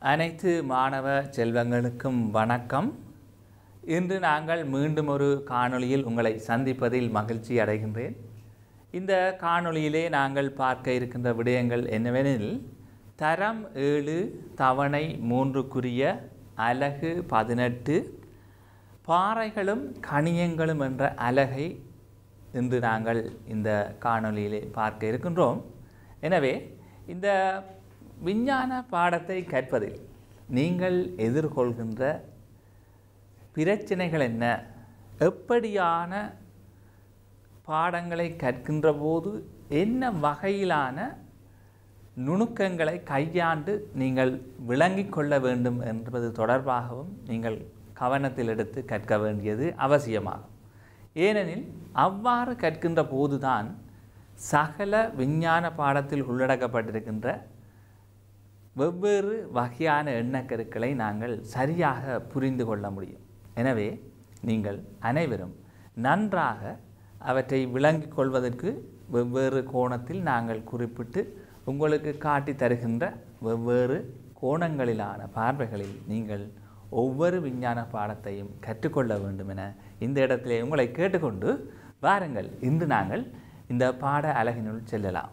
அனைத்து மாணவ செல்வங்களுக்கும் வணக்கம். இன்று நாங்கள் மீண்டும் ஒரு காணொளியில் உங்களை சந்திப்பதில் மகிழ்ச்சி அடைகின்றேன். இந்த காணொளியிலே நாங்கள் பார்க்க இருக்கின்ற விடயங்கள் என்னவெனில், தரம் 7 தவணை 3க்குரிய அலகு 18 பாறைகளும் கணியங்களும் என்ற அலகை இன்று நாங்கள் இந்த காணொளியிலே பார்க்க இருக்கின்றோம். எனவே இந்த விஞ்ஞான பாடத்தை கற்பதில் நீங்கள் எதிர்கொள்கின்ற பிரச்சனைகள் என்ன, எப்படியான பாடங்களை கற்கின்ற போது என்ன வகையிலான நுணுக்கங்களை கையாண்டு நீங்கள் விளங்கிக் கொள்ள வேண்டும் என்பது தொடர்பாகவும் நீங்கள் கவனத்தில் எடுத்து கற்க வேண்டியது அவசியமாகும். ஏனெனில் அவ்வாறு கற்கின்ற போதுதான் சகல விஞ்ஞான பாடத்தில் உள்ளடக்கப்பட்டிருக்கின்ற வெவ்வேறு வகையான எண்ணக்கருக்களை நாங்கள் சரியாக புரிந்து கொள்ள முடியும். எனவே நீங்கள் அனைவரும் நன்றாக அவற்றை விளங்கிக் கொள்வதற்கு வெவ்வேறு கோணத்தில் நாங்கள் குறிப்பிட்டு உங்களுக்கு காட்டி தருகின்ற வெவ்வேறு கோணங்களிலான பார்வைகளில் நீங்கள் ஒவ்வொரு விஞ்ஞான பாடத்தையும் கற்றுக்கொள்ள வேண்டும் என இந்த இடத்திலே உங்களை கேட்டுக்கொண்டு வாருங்கள், இன்று நாங்கள் இந்த பாட அலகினுள் செல்லலாம்.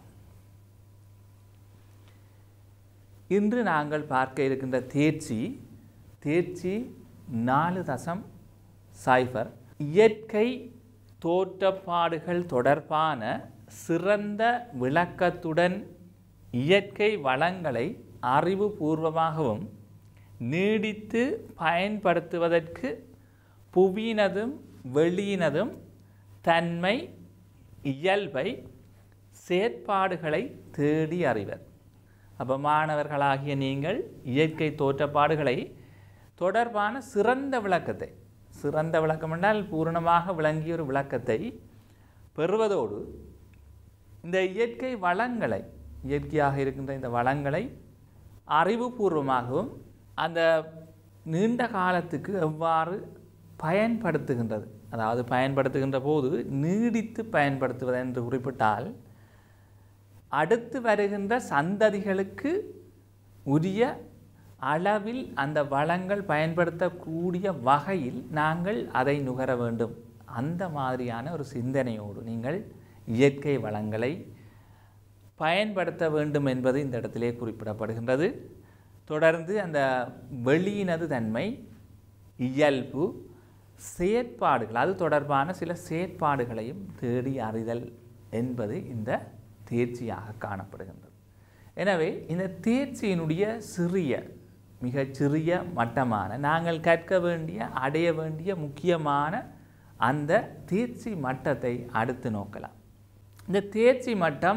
இன்று நாங்கள் பார்க்க இருக்கின்ற தேர்ச்சி 4.0 இயற்கை தோற்றப்பாடுகள் தொடர்பான சிறந்த விளக்கத்துடன் இயற்கை வளங்களை அறிவுபூர்வமாகவும் நீடித்து பயன்படுத்துவதற்கு புவியினதும் வெளியினதும் தன்மை இயல்பை செயற்பாடுகளை தேடி அறிவர். அப்போ மாணவர்களாகிய நீங்கள் இயற்கை தோற்றப்பாடுகளை தொடர்பான சிறந்த விளக்கம் என்றால் பூரணமாக விளங்கிய ஒரு விளக்கத்தை பெறுவதோடு இந்த இயற்கை வளங்களை, இயற்கையாக இருக்கின்ற இந்த வளங்களை அறிவுபூர்வமாகவும் அந்த நீண்ட காலத்துக்கு எவ்வாறு பயன்படுத்துகின்றது, அதாவது பயன்படுத்துகின்ற போது நீடித்து பயன்படுத்துவது என்று குறிப்பிட்டால் அடுத்து வருகின்ற சந்ததிகளுக்கு உரிய அளவில் அந்த வளங்கள் பயன்படுத்தக்கூடிய வகையில் நாங்கள் அதை நுகர வேண்டும். அந்த மாதிரியான ஒரு சிந்தனையோடு நீங்கள் இயற்கை வளங்களை பயன்படுத்த வேண்டும் என்பது இந்த இடத்திலே குறிப்பிடப்படுகின்றது. தொடர்ந்து அந்த வெளியினது தன்மை, இயல்பு, செயற்பாடுகள், அது தொடர்பான சில செயற்பாடுகளையும் தேடி அறிதல் என்பது இந்த தேர்ச்சியாக காணப்படுகின்றது. எனவே இந்த தேர்ச்சியினுடைய மிகச்சிறிய மட்டமான நாங்கள் கற்க வேண்டிய, அடைய வேண்டிய முக்கியமான அந்த தேர்ச்சி மட்டத்தை அடுத்து நோக்கலாம். இந்த தேர்ச்சி மட்டம்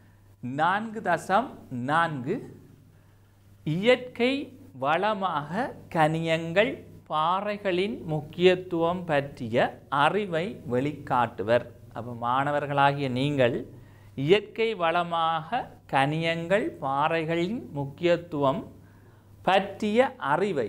4.4 இயற்கை வளமாக கனியங்கள் பாறைகளின் முக்கியத்துவம் பற்றிய அறிவை வெளிக்காட்டுவர். அப்போ மாணவர்களாகிய நீங்கள் இயற்கை வளமாக கனியங்கள் பாறைகளின் முக்கியத்துவம் பற்றிய அறிவை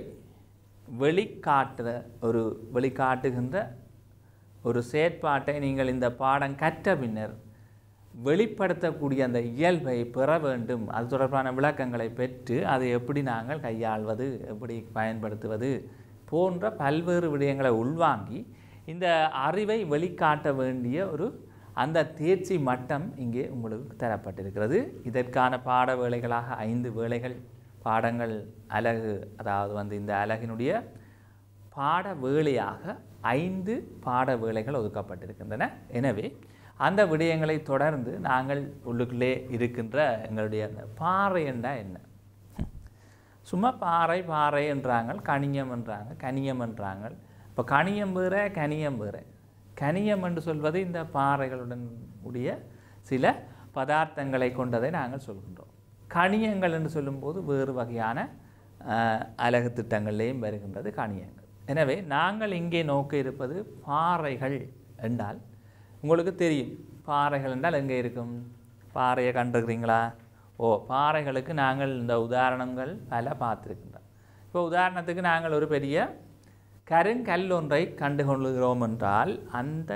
வெளிக்காட்டுகின்ற ஒரு செயற்பாட்டை நீங்கள் இந்த பாடம் கற்ற பின்னர் வெளிப்படுத்தக்கூடிய அந்த இயல்பை பெற வேண்டும். அது தொடர்பான விளக்கங்களை பெற்று அதை எப்படி நாங்கள் கையாள்வது, எப்படி பயன்படுத்துவது போன்ற பல்வேறு விடயங்களை உள்வாங்கி இந்த அறிவை வெளிக்காட்ட வேண்டிய அந்த தேர்ச்சி மட்டம் இங்கே உங்களுக்கு தரப்பட்டிருக்கிறது. இதற்கான பாட வேளைகளாக 5 வேளைகள் பாடங்கள் அலகு, அதாவது இந்த அலகினுடைய பாட வேளையாக 5 பாட வேளைகள் ஒதுக்கப்பட்டிருக்கின்றன. எனவே அந்த விடயங்களை தொடர்ந்து நாங்கள் உள்ளுக்குள்ளே இருக்கின்ற எங்களுடைய அந்த பாறை என்றால் என்ன, சும்மா பாறை என்றாங்க, கணியம் என்றாங்க. இப்போ கணியம் வேற, கனியம் வேற. கனியம் என்று சொல்வது இந்த பாறைகளுடன் உடைய சில பதார்த்தங்களை கொண்டதை நாங்கள் சொல்கின்றோம். கணியங்கள் என்று சொல்லும்போது வேறு வகையான அலகு திட்டங்கள்லேயும் வருகின்றது கணியங்கள். எனவே நாங்கள் இங்கே நோக்க இருப்பது பாறைகள் என்றால் உங்களுக்கு தெரியும். பாறைகள் என்றால் எங்கே இருக்கும்? பாறையை கண்டிருக்கிறீங்களா? பாறைகளுக்கு நாங்கள் இந்த உதாரணங்கள் பல பார்த்துருக்கின்றோம். இப்போ உதாரணத்துக்கு நாங்கள் ஒரு பெரிய கருங்கல் ஒன்றை கண்டுகொள்கிறோம் என்றால் அந்த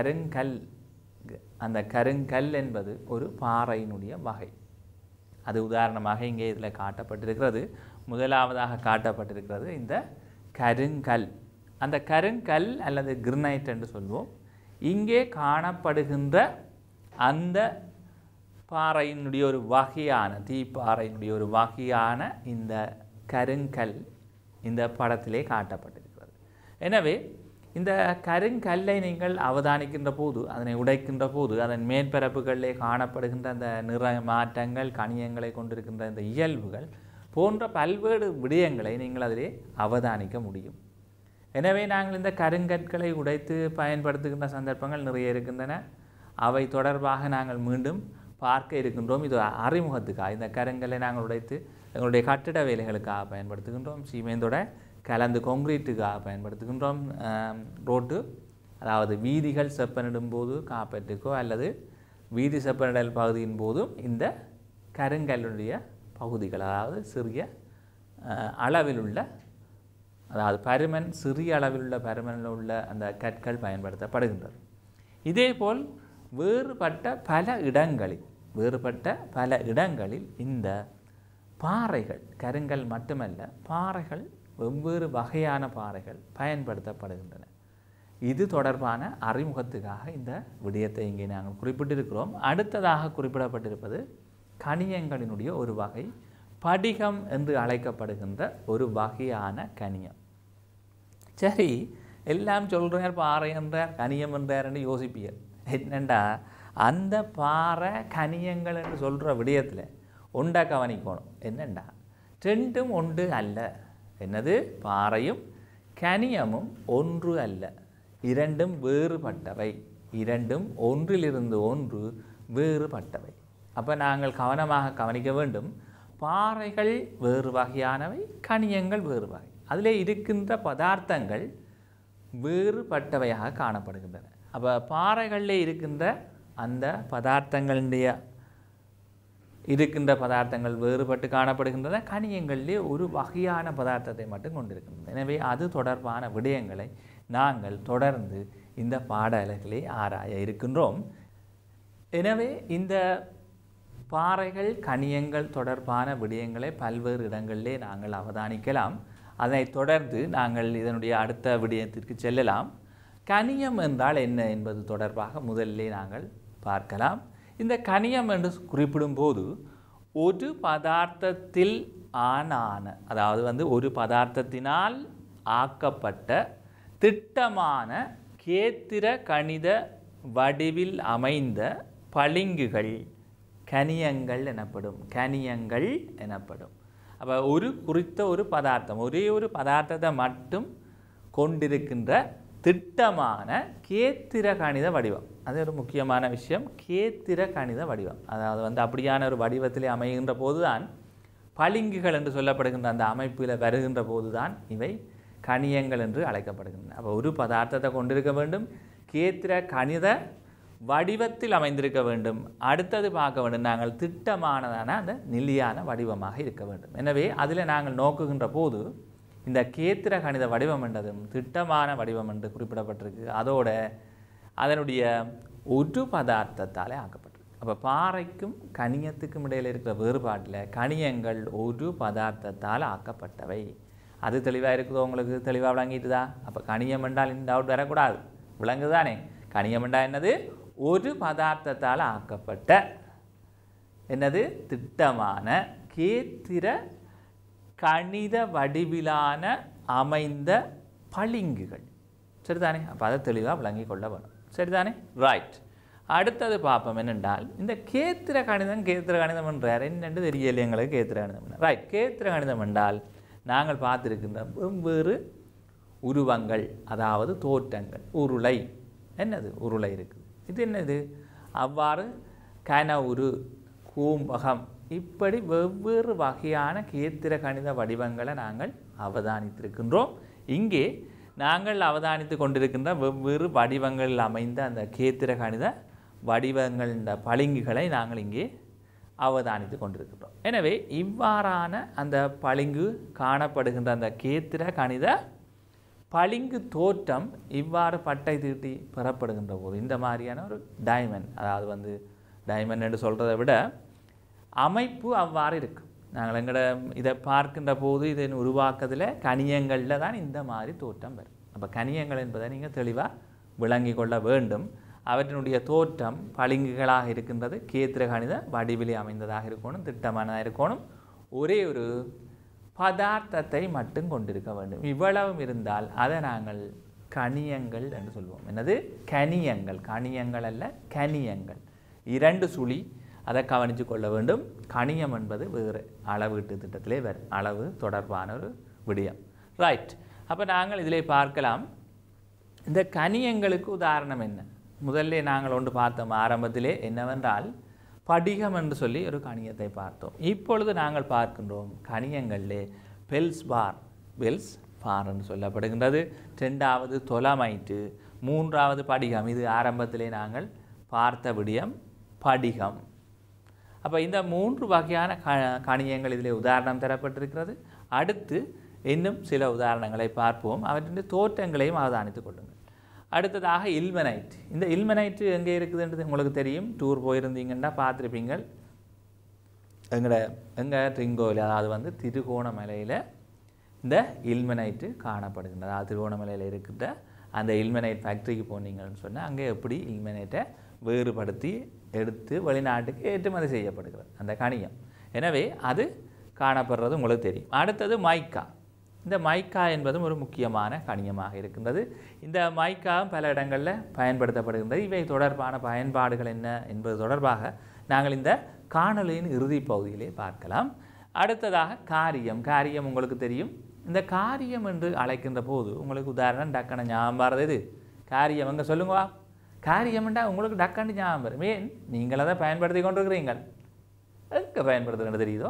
கருங்கல் என்பது ஒரு பாறையினுடைய வகை. அது உதாரணமாக இங்கே இதில் காட்டப்பட்டிருக்கிறது. முதலாவதாக காட்டப்பட்டிருக்கிறது இந்த கருங்கல். அந்த கருங்கல் அல்லது கிரனைட் என்று சொல்வோம். இங்கே காணப்படுகின்ற அந்த பாறையினுடைய ஒரு வகையான தீப்பாறையினுடைய ஒரு வகையான இந்த கருங்கல் இந்த படத்திலே காட்டப்பட்டிருக்கிறது. எனவே இந்த கருங்கல்லை நீங்கள் அவதானிக்கின்ற போது, அதனை உடைக்கின்ற போது, அதன் மேற்பரப்புகளிலே காணப்படுகின்ற அந்த நிற மாற்றங்கள், கணியங்களை கொண்டிருக்கின்ற இந்த இயல்புகள் போன்ற பல்வேறு விடயங்களை நீங்கள் அதிலே அவதானிக்க முடியும். எனவே நாங்கள் இந்த கருங்கற்களை உடைத்து பயன்படுத்துகின்ற சந்தர்ப்பங்கள் நிறைய இருக்கின்றன. அவை தொடர்பாக நாங்கள் மீண்டும் பார்க்க இருக்கின்றோம். இது அறிமுகத்துக்காக இந்த கருங்கல்லை நாங்கள் உடைத்து எங்களுடைய கட்டிட வேலைகளுக்காக பயன்படுத்துகின்றோம். சீமெந்தோட கலந்து கான்கிரீட்டுக்காக பயன்படுத்துகின்றோம். ரோட்டு அதாவது வீதிகள் செப்பனிடும் போது காப்பீட்டுக்கோ அல்லது வீதி செப்பனிடல் பகுதியின் போதும் இந்த கருங்கல்லுடைய பகுதிகள், அதாவது சிறிய அளவில் உள்ள, அதாவது பருமன் சிறிய அளவில் உள்ள பருமனில் உள்ள அந்த கற்கள் பயன்படுத்தப்படுகின்றது. இதேபோல் வேறுபட்ட பல இடங்களில் இந்த பாறைகள், கருங்கல் மட்டுமல்ல, பாறைகள், வெவ்வேறு வகையான பாறைகள் பயன்படுத்தப்படுகின்றன. இது தொடர்பான அறிமுகத்துக்காக இந்த விடயத்தை இங்கே நாங்கள் குறிப்பிட்டிருக்கிறோம். அடுத்ததாக குறிப்பிடப்பட்டிருப்பது கணியங்களினுடைய ஒரு வகை, படிகம் என்று அழைக்கப்படுகின்ற ஒரு வகையான கணியம். சரி, எல்லாம் சொல்கிறார் பாறை என்றார், கணியம் என்றார் என்று யோசிப்பீர். என்னண்டா அந்த பாறை கணியங்கள் என்று சொல்கிற விடயத்தில் ஒண்டா கவனிக்கணும். என்னண்டா ரெண்டும் ஒன்று அல்ல. என்னது? பாறையும் கணியமும் ஒன்று அல்ல, இரண்டும் வேறுபட்டவை. இரண்டும் ஒன்றிலிருந்து ஒன்று வேறுபட்டவை. அப்போ நாங்கள் கவனமாக கவனிக்க வேண்டும். பாறைகள் வேறு வகையானவை, கணியங்கள் வேறு வகை. அதிலே இருக்கின்ற பதார்த்தங்கள் வேறுபட்டவையாக காணப்படுகின்றன. அப்போ பாறைகளில் இருக்கின்ற அந்த பதார்த்தங்கள் வேறுபட்டு காணப்படுகின்றன. கணியங்களிலே ஒரு வகையான பதார்த்தத்தை மட்டும் கொண்டிருக்கின்றன. எனவே அது தொடர்பான விடயங்களை நாங்கள் தொடர்ந்து இந்த பாடல்களை ஆராய இருக்கின்றோம். எனவே இந்த பாறைகள், கணியங்கள் தொடர்பான விடயங்களை பல்வேறு இடங்களிலே நாங்கள் அவதானிக்கலாம். அதனைத் தொடர்ந்து நாங்கள் இதனுடைய அடுத்த விடயத்திற்கு செல்லலாம். கணியம் என்றால் என்ன என்பது தொடர்பாக முதலிலே நாங்கள் பார்க்கலாம். இந்த கணியம் என்று குறிப்பிடும் போது ஒரு பதார்த்தத்தில் அதாவது ஒரு பதார்த்தத்தினால் ஆக்கப்பட்ட திட்டமான கேத்திர கணித வடிவில் அமைந்த பளிங்குகள் கணியங்கள் எனப்படும். அப்போ குறித்த ஒரு பதார்த்தம், ஒரே ஒரு பதார்த்தத்தை மட்டும் கொண்டிருக்கின்ற திட்டமான கேத்திர கணித வடிவம், அது ஒரு முக்கியமான விஷயம். கேத்திர கணித வடிவம், அதாவது அப்படியான ஒரு வடிவத்திலே அமைகின்ற போதுதான், பளிங்குகள் என்று சொல்லப்படுகின்ற அந்த அமைப்பில் வருகின்ற போதுதான் இவை கணியங்கள் என்று அழைக்கப்படுகின்றன. அப்போ ஒரு பதார்த்தத்தை கொண்டிருக்க வேண்டும், கேத்திர கணித வடிவத்தில் அமைந்திருக்க வேண்டும். அடுத்தது பார்க்க வேண்டும், நாங்கள் திட்டமானதான அந்த நிலையான வடிவமாக இருக்க வேண்டும். எனவே அதில் நாங்கள் நோக்குகின்ற போது இந்த கேத்திர கணித வடிவம் என்றதும் திட்டமான வடிவம் என்று குறிப்பிடப்பட்டிருக்கு. அதோட அதனுடைய ஒரு பதார்த்தத்தாலே ஆக்கப்பட்டிருக்கு. அப்போ பாறைக்கும் கணியத்துக்கும் இடையில் இருக்கிற வேறுபாட்டில் கணியங்கள் ஒரு பதார்த்தத்தால் ஆக்கப்பட்டவை. அது தெளிவாக இருக்குதோ? உங்களுக்கு தெளிவாக விளங்கிட்டுதா? அப்போ கணியம் என்றால் இந்த டவுட் வரக்கூடாது, விளங்குதானே? கணியம் என்றால் என்னது? ஒரு பதார்த்தத்தால் ஆக்கப்பட்ட என்னது? திட்டமான கேத்திர கணித வடிவிலான அமைந்த பளிங்குகள். சரிதானே? அப்போ அதை தெளிவாக விளங்கி கொள்ள வேணும். சரிதானே? ரைட். அடுத்தது பார்ப்போம். என்னென்றால் இந்த கேத்திர கணிதம் என்றார் என்னென்று தெரியல எங்களுக்கு. கேத்திர கணிதம் ரைட். கேத்திர கணிதம் என்றால் நாங்கள் பார்த்துருக்கின்ற வெவ்வேறு உருவங்கள், அதாவது தோற்றங்கள். உருளை, என்னது? உருளை இருக்குது. இது என்னது? அவ்வாறு கனவுரு, கூம்பகம், இப்படி வெவ்வேறு வகையான கேத்திர கணித வடிவங்களை நாங்கள் அவதானித்திருக்கின்றோம். இங்கே நாங்கள் அவதானித்து கொண்டிருக்கின்ற வெவ்வேறு வடிவங்களில் அமைந்த அந்த கேத்திர கணித வடிவங்கள், இந்த பளிங்குகளை நாங்கள் இங்கே அவதானித்து கொண்டிருக்கின்றோம். எனவே இவ்வாறான அந்த பளிங்கு காணப்படுகின்ற அந்த கேத்திர கணித பளிங்கு தோற்றம் இவ்வாறு பட்டை தீட்டி பெறப்படுகின்ற போது இந்த மாதிரியான ஒரு டைமண்ட், அதாவது டைமண்ட் என்று சொல்கிறத விட அமைப்பு அவ்வாறு இருக்கும். நாங்கள் எங்களோட இதை பார்க்கின்ற போது இதன் உருவாக்கத்தில் கனியங்களில் தான் இந்த மாதிரி தோற்றம் வரும். அப்போ கனியங்கள் என்பதை நீங்கள் தெளிவாக விளங்கி கொள்ள வேண்டும். அவற்றினுடைய தோற்றம் பளிங்குகளாக இருக்கின்றது, கேத்திர கணித வடிவிலே அமைந்ததாக இருக்கணும், திட்டமானதாக இருக்கணும், ஒரே ஒரு பதார்த்தத்தை மட்டும் கொண்டிருக்க வேண்டும். இவ்வளவும் இருந்தால் அதை நாங்கள் கனியங்கள் என்று சொல்வோம். என்னது? கனியங்கள். கனியங்கள் அல்ல, கனியங்கள். 2 சுழி, அதை கவனித்து கொள்ள வேண்டும். கணியம் என்பது வேறு அளவீட்டு திட்டத்திலே வரும், அளவு தொடர்பான ஒரு விடயம். ரைட். அப்போ நாங்கள் இதிலே பார்க்கலாம், இந்த கனியங்களுக்கு உதாரணம் என்ன? முதல்ல நாங்கள் ஒன்று பார்த்தோம் ஆரம்பத்திலே, என்னவென்றால் படிகம் என்று சொல்லி ஒரு கணியத்தை பார்த்தோம். இப்பொழுது நாங்கள் பார்க்கின்றோம் கணியங்களிலே பெல்ஸ் பார் என்று சொல்லப்படுகின்றது. 2வது தொலமைட்டு, 3வது படிகம். இது ஆரம்பத்திலே நாங்கள் பார்த்த விடயம் படிகம். அப்போ இந்த 3 வகையான கணியங்கள் இதிலே உதாரணம் தரப்பட்டிருக்கிறது. அடுத்து இன்னும் சில உதாரணங்களை பார்ப்போம். அவற்றின் தோற்றங்களையும் அவதானித்துக் கொள்ளுங்கள். அடுத்ததாக இல்மெனைட். இந்த இல்மெனைட்டு எங்கே இருக்குதுன்றது உங்களுக்கு தெரியும். டூர் போயிருந்தீங்கன்னா பார்த்துருப்பீங்கள். எங்கள் ட்ரிங்கோவில், அதாவது திருகோணமலையில் இந்த இல்மெனைட்டு காணப்படுகின்றது. அதாவது திருகோணமலையில் இருக்கின்ற அந்த இல்மெனைட் ஃபேக்ட்ரிக்கு போனீங்கன்னு சொன்னால் அங்கே எப்படி இல்மெனைட்டை வேறுபடுத்தி எடுத்து வெளிநாட்டுக்கு ஏற்றுமதி செய்யப்படுகிறது அந்த கணியம். எனவே அது காணப்படுறது உங்களுக்கு தெரியும். அடுத்தது மைக்கா. இந்த மைக்கா என்பதும் ஒரு முக்கியமான கணியமாக இருக்கின்றது. இந்த மைக்காவும் பல இடங்களில் பயன்படுத்தப்படுகின்றது. இவை தொடர்பான பயன்பாடுகள் என்ன என்பது தொடர்பாக நாங்கள் இந்த காணொலியின் இறுதி பகுதியிலே பார்க்கலாம். அடுத்ததாக காரியம். காரியம் உங்களுக்கு தெரியும். இந்த காரியம் என்று அழைக்கின்ற போது உங்களுக்கு உதாரணம் டக்குன்னு ஞாபகம் வர்றது எது? காரியம். அங்கே சொல்லுங்கவா. காரியம்ண்டா உங்களுக்கு டக்குன்னு ஞாபகம் வரும். ஏன்? நீங்கள் அதை பயன்படுத்தி கொண்டிருக்கிறீங்கள். எங்கே பயன்படுத்துகிறது தெரியுதோ?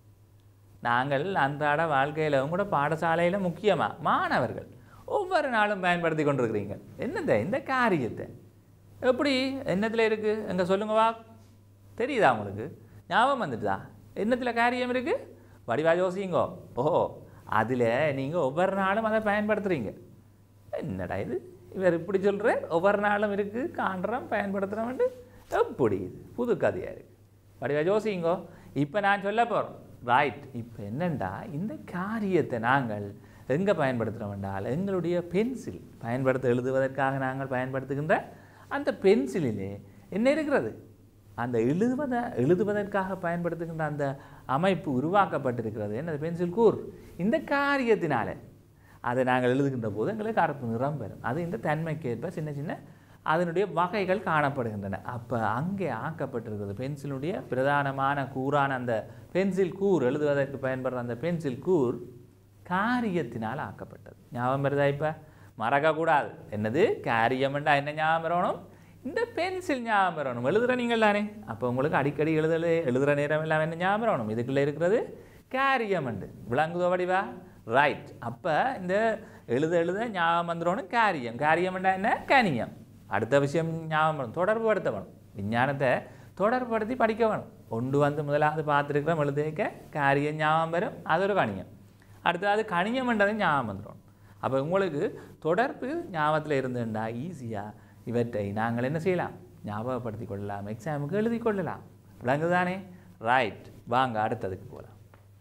நாங்கள் அன்றாட வாழ்க்கையில் கூட பாடசாலையில் முக்கியமாக மாணவர்கள் ஒவ்வொரு நாளும் பயன்படுத்தி கொண்டிருக்கிறீங்க. என்னது? இந்த காரியத்தை எப்படி என்னத்தில் இருக்குது? எங்கே சொல்லுங்கவா. தெரியுதா உங்களுக்கு? ஞாபகம் வந்துட்டுதா? என்னத்தில் காரியம் இருக்குது? வடிவா யோசிங்கோ. ஓஹோ, அதில் நீங்கள் ஒவ்வொரு நாளும் அதை பயன்படுத்துகிறீங்க. என்னடா இது இவர் இப்படி சொல்கிற? ஒவ்வொரு நாளும் இருக்குது, காண்றோம், பயன்படுத்துகிறோம்ட்டு. எப்படி இது புது கதையாக இருக்குது? வடிவா யோசிங்கோ. இப்போ நான் சொல்ல போகிறோம். ரைட். இப்போ என்னென்னா இந்த காரியத்தை நாங்கள் எங்கே பயன்படுத்துகிறோம் என்றால் எங்களுடைய பென்சில் எழுதுவதற்காக நாங்கள் பயன்படுத்துகின்ற அந்த பென்சிலிலே என்ன இருக்கிறது? அந்த எழுதுவதற்காக பயன்படுத்துகின்ற அந்த அமைப்பு உருவாக்கப்பட்டிருக்கிறது. என்னது? பென்சில் கூர். இந்த காரியத்தினால அதை நாங்கள் எழுதுகின்ற போது எங்களுக்கு கருப்பு நிறம் பெறும். அது இந்த தன்மைக்கேற்ப சின்ன சின்ன அதனுடைய வகைகள் காணப்படுகின்றன. அப்போ அங்கே ஆக்கப்பட்டிருக்கிறது பென்சிலுடைய பிரதானமான கூறான அந்த பென்சில் கூர், எழுதுவதற்கு பயன்படுற அந்த பென்சில் கூர் காரியத்தினால் ஆக்கப்பட்டது. ஞாபகம் வருதா? இப்போ மறக்கக்கூடாது. என்னது? காரியம்ண்டா என்ன ஞாபகம் வரணும்? இந்த பென்சில் ஞாபகம் வரணும். எழுதுகிற நீங்கள் தானே. அப்போ உங்களுக்கு அடிக்கடி எழுதுகிற நேரம் எல்லாம் என்ன ஞாபகம் வரணும்? இதுக்குள்ளே இருக்கிறது காரியம்ண்டு. விளங்குதோ வடிவா? ரைட். அப்போ இந்த எழுத ஞாபகம் வந்துடணும் காரியம். காரியம்ண்டா என்ன? கணியம். அடுத்த விஷயம் ஞாபகம் வேணும், தொடர்பு படுத்த வேணும். விஞ்ஞானத்தை தொடர்புபடுத்தி படிக்க வேணும். முதலாவது பார்த்துருக்கிறோம், எழுதிக்க காரியம் ஞாபகம் வரும், அது ஒரு கணியம். அடுத்தது கணியம்ன்றதை ஞாபகம் வந்துடும். அப்போ உங்களுக்கு தொடர்பு ஞாபகத்தில் இருந்துட்டா ஈஸியாக இவற்றை நாங்கள் என்ன செய்யலாம்? ஞாபகப்படுத்தி கொள்ளலாம், எக்ஸாமுக்கு எழுதி கொள்ளலாம். விளங்குதானே? ரைட். வாங்க அடுத்ததுக்கு போகலாம்.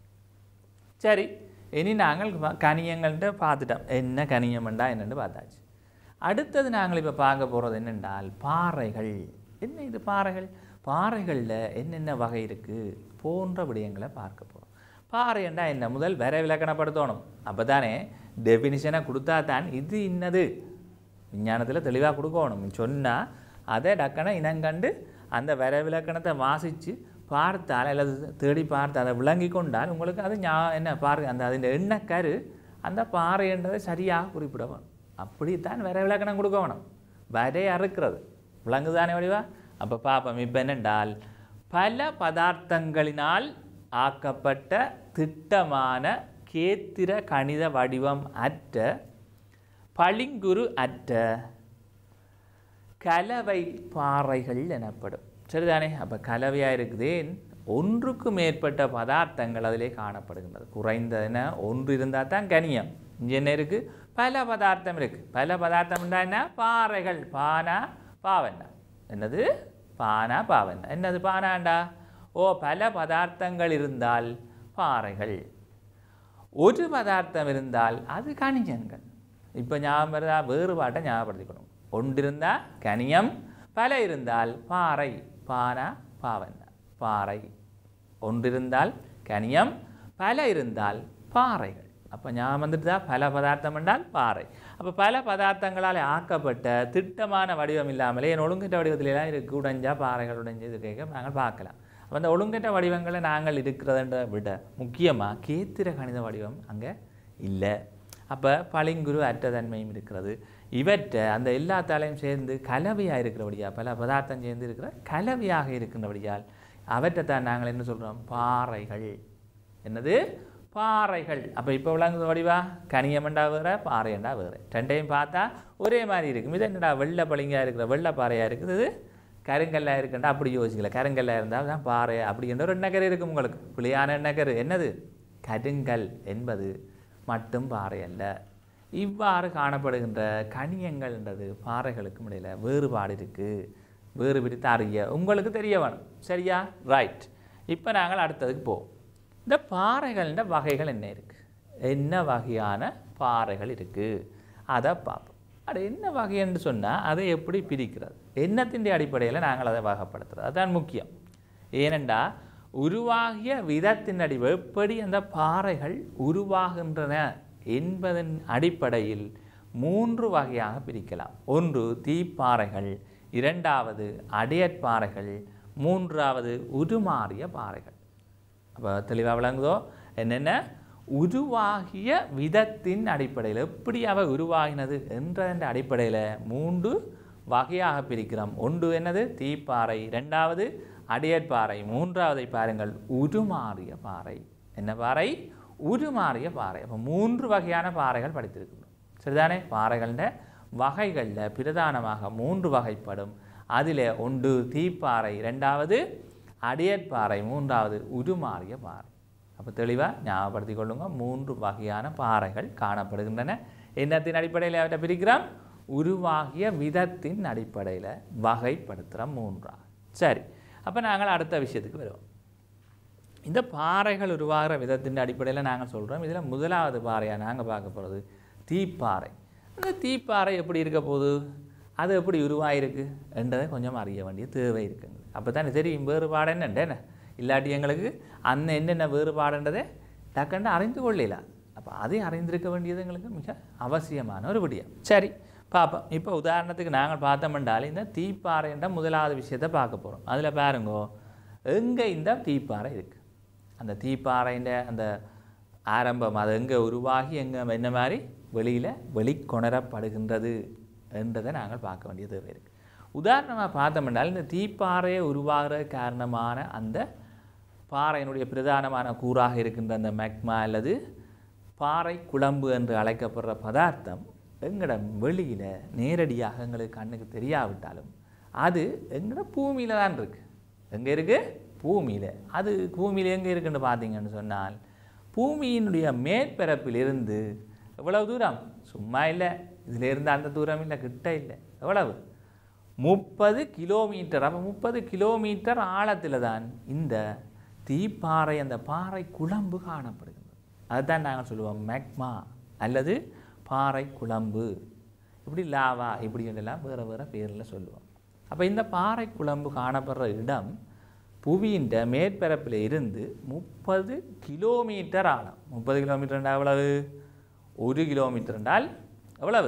சரி, இனி நாங்கள் கணியங்கள்கிட்ட பார்த்துட்டோம். என்ன கணியம்ண்டா என்னென்னு பார்த்தாச்சு. அடுத்தது நாங்கள் இப்போ பார்க்க போகிறது என்னென்றால் பாறைகள். என்ன இது பாறைகள்? பாறைகளில் என்னென்ன வகை இருக்குது போன்ற விடயங்களை பார்க்க போகிறோம். பாறைண்டா என்ன? முதல் விலக்கணப்படுத்தணும். அப்போ தானே டெஃபினிஷனை கொடுத்தா தான் இது இன்னது விஞ்ஞானத்தில் தெளிவாக கொடுக்கணும். சொன்னால் அதை டக்குன இனங்கண்டு அந்த விலக்கணத்தை வாசித்து பார்த்தால் அல்லது தேடி பார்த்து அதை விளங்கி கொண்டால் உங்களுக்கு அது என்ன பாறை அந்த அதின் எண்ணக்கரு அந்த பாறைன்றதை சரியாக குறிப்பிடணும். அப்படித்தான் விலக்கணம் கொடுக்கணும். வரை அறுக்கிறது. விளங்குதானே வடிவா? அப்போ பார்ப்போம். இப்போ என்னென்றால் பல பதார்த்தங்களினால் ஆக்கப்பட்ட திட்டமான கேத்திர கணித வடிவம் அற்ற பளிங்குரு அற்ற கலவை பாறைகள் எனப்படும். சரிதானே? அப்போ கலவையாக இருக்குதே, ஒன்றுக்கு மேற்பட்ட பதார்த்தங்கள் அதிலே காணப்படுகின்றது. குறைந்ததுன்னா ஒன்று இருந்தால் தான் கனியம். இங்கே என்ன இருக்குது? பல பதார்த்தம் இருக்குது. பல பதார்த்தம் என்ன? பாறைகள். பானா பாவண்ணா. என்னது? பானா பாவண்ணா. என்னது பானாண்டா? ஓ, பல பதார்த்தங்கள் இருந்தால் பாறைகள். ஒரு பதார்த்தம் இருந்தால் அது கனியங்கள். இப்போ ஞாபகம் வருதா? வேறுபாட்டை ஞாபகப்படுத்திக்கணும். ஒன்று இருந்தால் கனியம், பல இருந்தால் பாறை. பானா பாவன்னா பாறை. ஒன்று இருந்தால் கனியம், பல இருந்தால் பாறைகள். அப்போ ஞாபகம் வந்துட்டுதா? பல பதார்த்தம் என்றால் பாறை. அப்போ பல பதார்த்தங்களால் ஆக்கப்பட்ட திட்டமான வடிவம் இல்லாமலே என் ஒழுங்கற்ற வடிவத்திலாம் இருக்குது. உடைஞ்சா பாறைகள் உடைஞ்சு இது கேட்க நாங்கள் பார்க்கலாம். அப்போ அந்த ஒழுங்கற்ற வடிவங்களை நாங்கள் இருக்கிறத விட முக்கியமாக கேத்திர கணித வடிவம் அங்கே இல்லை. அப்போ பளிங்குரு அற்ற தன்மையும் இருக்கிறது. இவற்றை அந்த எல்லாத்தாலையும் சேர்ந்து கலவையாக இருக்கிறபடியால், பல பதார்த்தம் சேர்ந்து இருக்கிற கலவையாக இருக்கின்றபடியால் அவற்றை தான் நாங்கள் என்ன சொல்கிறோம்? பாறைகள். என்னது? பாறைகள். அப்போ இப்போ விளங்குது வடிவா? கனியமண்டா வேறு, பாறையண்டா வேறு. ரெண்டையும் பார்த்தா ஒரே மாதிரி இருக்கும். இது என்னடா வெள்ளை பளிங்காக இருக்கிற வெள்ளை பாறையாக இருக்குது, இது கருங்கல்லாக இருக்குண்டா அப்படி யோசிக்கல. கருங்கல்லாக இருந்தால் தான் பாறை அப்படின்ற ஒரு எண்ணக்கரு இருக்கும் உங்களுக்கு. புளியான எண்ணக்கரு. என்னது? கருங்கல் என்பது மட்டும் பாறை அல்ல. இவ்வாறு காணப்படுகின்ற கனியங்கள்ன்றது பாறைகளுக்கும் இடையில் வேறுபாடு இருக்குது. வேறுபிடித்து அறிய உங்களுக்கு தெரிய வேணும். சரியா? ரைட். இப்போ நாங்கள் அடுத்ததுக்கு போவோம். இந்த பாறைகள்ன்ற வகைகள் என்ன இருக்குது, என்ன வகையான பாறைகள் இருக்குது அதை பார்ப்போம். அது என்ன வகைன்னு சொன்னால் அதை எப்படி பிரிக்கிறது, என்னத்தின் அடிப்படையில் நாங்கள் அதை வகைப்படுத்துறது, அதுதான் முக்கியம். ஏனெண்டா உருவாகிய விதத்தின் அடிப்படை எப்படி அந்த பாறைகள் உருவாகின்றன என்பதன் அடிப்படையில் 3 வகையாக பிரிக்கலாம். ஒன்று தீப்பாறைகள், இரண்டாவது அடையற்பாறைகள், மூன்றாவது உருமாறிய பாறைகள். அப்போ தெளிவாக விளங்குதோ? என்னென்ன? உருவாகிய விதத்தின் அடிப்படையில் எப்படி அவை உருவாகினது என்ற அடிப்படையில் 3 வகையாக பிரிக்கிறோம். ஒன்று என்னது? தீப்பாறை, இரண்டாவது அடையற்பாறை, மூன்றாவதை பாருங்கள் உருமாறிய பாறை. என்ன பாறை? உருமாறிய பாறை. அப்போ 3 வகையான பாறைகள் படித்திருக்கிறோம். சரிதானே? பாறைகள வகைகளில் பிரதானமாக 3 வகைப்படும். அதில் ஒன்று தீப்பாறை, இரண்டாவது அடையற்பாறை, மூன்றாவது உருமாறிய பாறை. அப்போ தெளிவாக ஞாபகப்படுத்திக் கொள்ளுங்க. 3 வகையான பாறைகள் காணப்படுகின்றன. என்னத்தின் அடிப்படையில் அவற்றை பிரிக்கிறோம்? உருவாகிய விதத்தின் அடிப்படையில் வகைப்படுத்துகிறோம் 3. சரி, அப்போ நாங்கள் அடுத்த விஷயத்துக்கு வருவோம். இந்த பாறைகள் உருவாகிற விதத்தின் அடிப்படையில் நாங்கள் சொல்கிறோம். இதில் முதலாவது பாறையாக நாங்கள் பார்க்க போகிறது தீப்பாறை. அந்த தீப்பாறை எப்படி இருக்க போகுது, அது எப்படி உருவாகிருக்கு என்றதை கொஞ்சம் அறிய வேண்டிய தேவை இருக்குங்க. அப்போ தான் தெரியும் வேறுபாடு என்னென்ன. இல்லாட்டி எங்களுக்கு அந்த என்னென்ன வேறுபாடுன்றதை டக்குன்னு அறிந்து கொள்ளலாம். அப்போ அதை அறிந்திருக்க வேண்டியது எங்களுக்கு மிக அவசியமான ஒரு விடயம். சரி, பார்ப்போம். இப்போ உதாரணத்துக்கு நாங்கள் பார்த்தோம்னால் இந்த தீப்பாறை என்ற முதலாவது விஷயத்தை பார்க்க போகிறோம். அதில் பாருங்கோ, எங்கே இந்த தீப்பாறை இருக்குது, அந்த தீப்பாறைன்ற அந்த ஆரம்பம் அது எங்கே உருவாகி எங்கே என்ன மாதிரி வெளிக்கொணரப்படுகின்றது என்றதை நாங்கள் பார்க்க வேண்டிய தேவை இருக்குது. உதாரணமாக பார்த்தோம்னால் இந்த தீப்பாறையை உருவாகிற காரணமான அந்த பாறையினுடைய பிரதானமான கூறாக இருக்கின்ற அந்த மேக்மா அல்லது பாறை குழம்பு என்று அழைக்கப்படுற பதார்த்தம் எங்களோட வெளியில் நேரடியாக எங்களுக்கு கண்ணுக்கு தெரியாவிட்டாலும் அது எங்களோட பூமியில் தான் இருக்குது. எங்கே இருக்குது? பூமியில். அது பூமியில் எங்கே இருக்குன்னு பார்த்தீங்கன்னு சொன்னால் பூமியினுடைய மேற்பரப்பிலிருந்து எவ்வளவு தூரம்? சும்மா இல்லை, இதில் இருந்து அந்த தூரம் இல்லை, கிட்ட இல்லை. எவ்வளவு? 30 கிலோமீட்டர். அப்போ 30 கிலோமீட்டர் ஆழத்தில் தான் இந்த தீப்பாறை அந்த பாறை குழம்பு காணப்படுகிறது. அதுதான் நாங்கள் சொல்லுவோம் மேக்மா அல்லது பாறை குழம்பு, இப்படி லாவா இப்படி எல்லாம் வேறு வேறு பேரில் சொல்லுவோம். அப்போ இந்த பாறை குழம்பு காணப்படுற இடம் புவியின் மேற்பரப்பில் இருந்து 30 கிலோமீட்டர் ஆழம். 30 கிலோமீட்டர் என்றால் எவ்வளவு? 1 கிலோமீட்டர் என்றால் எவ்வளவு?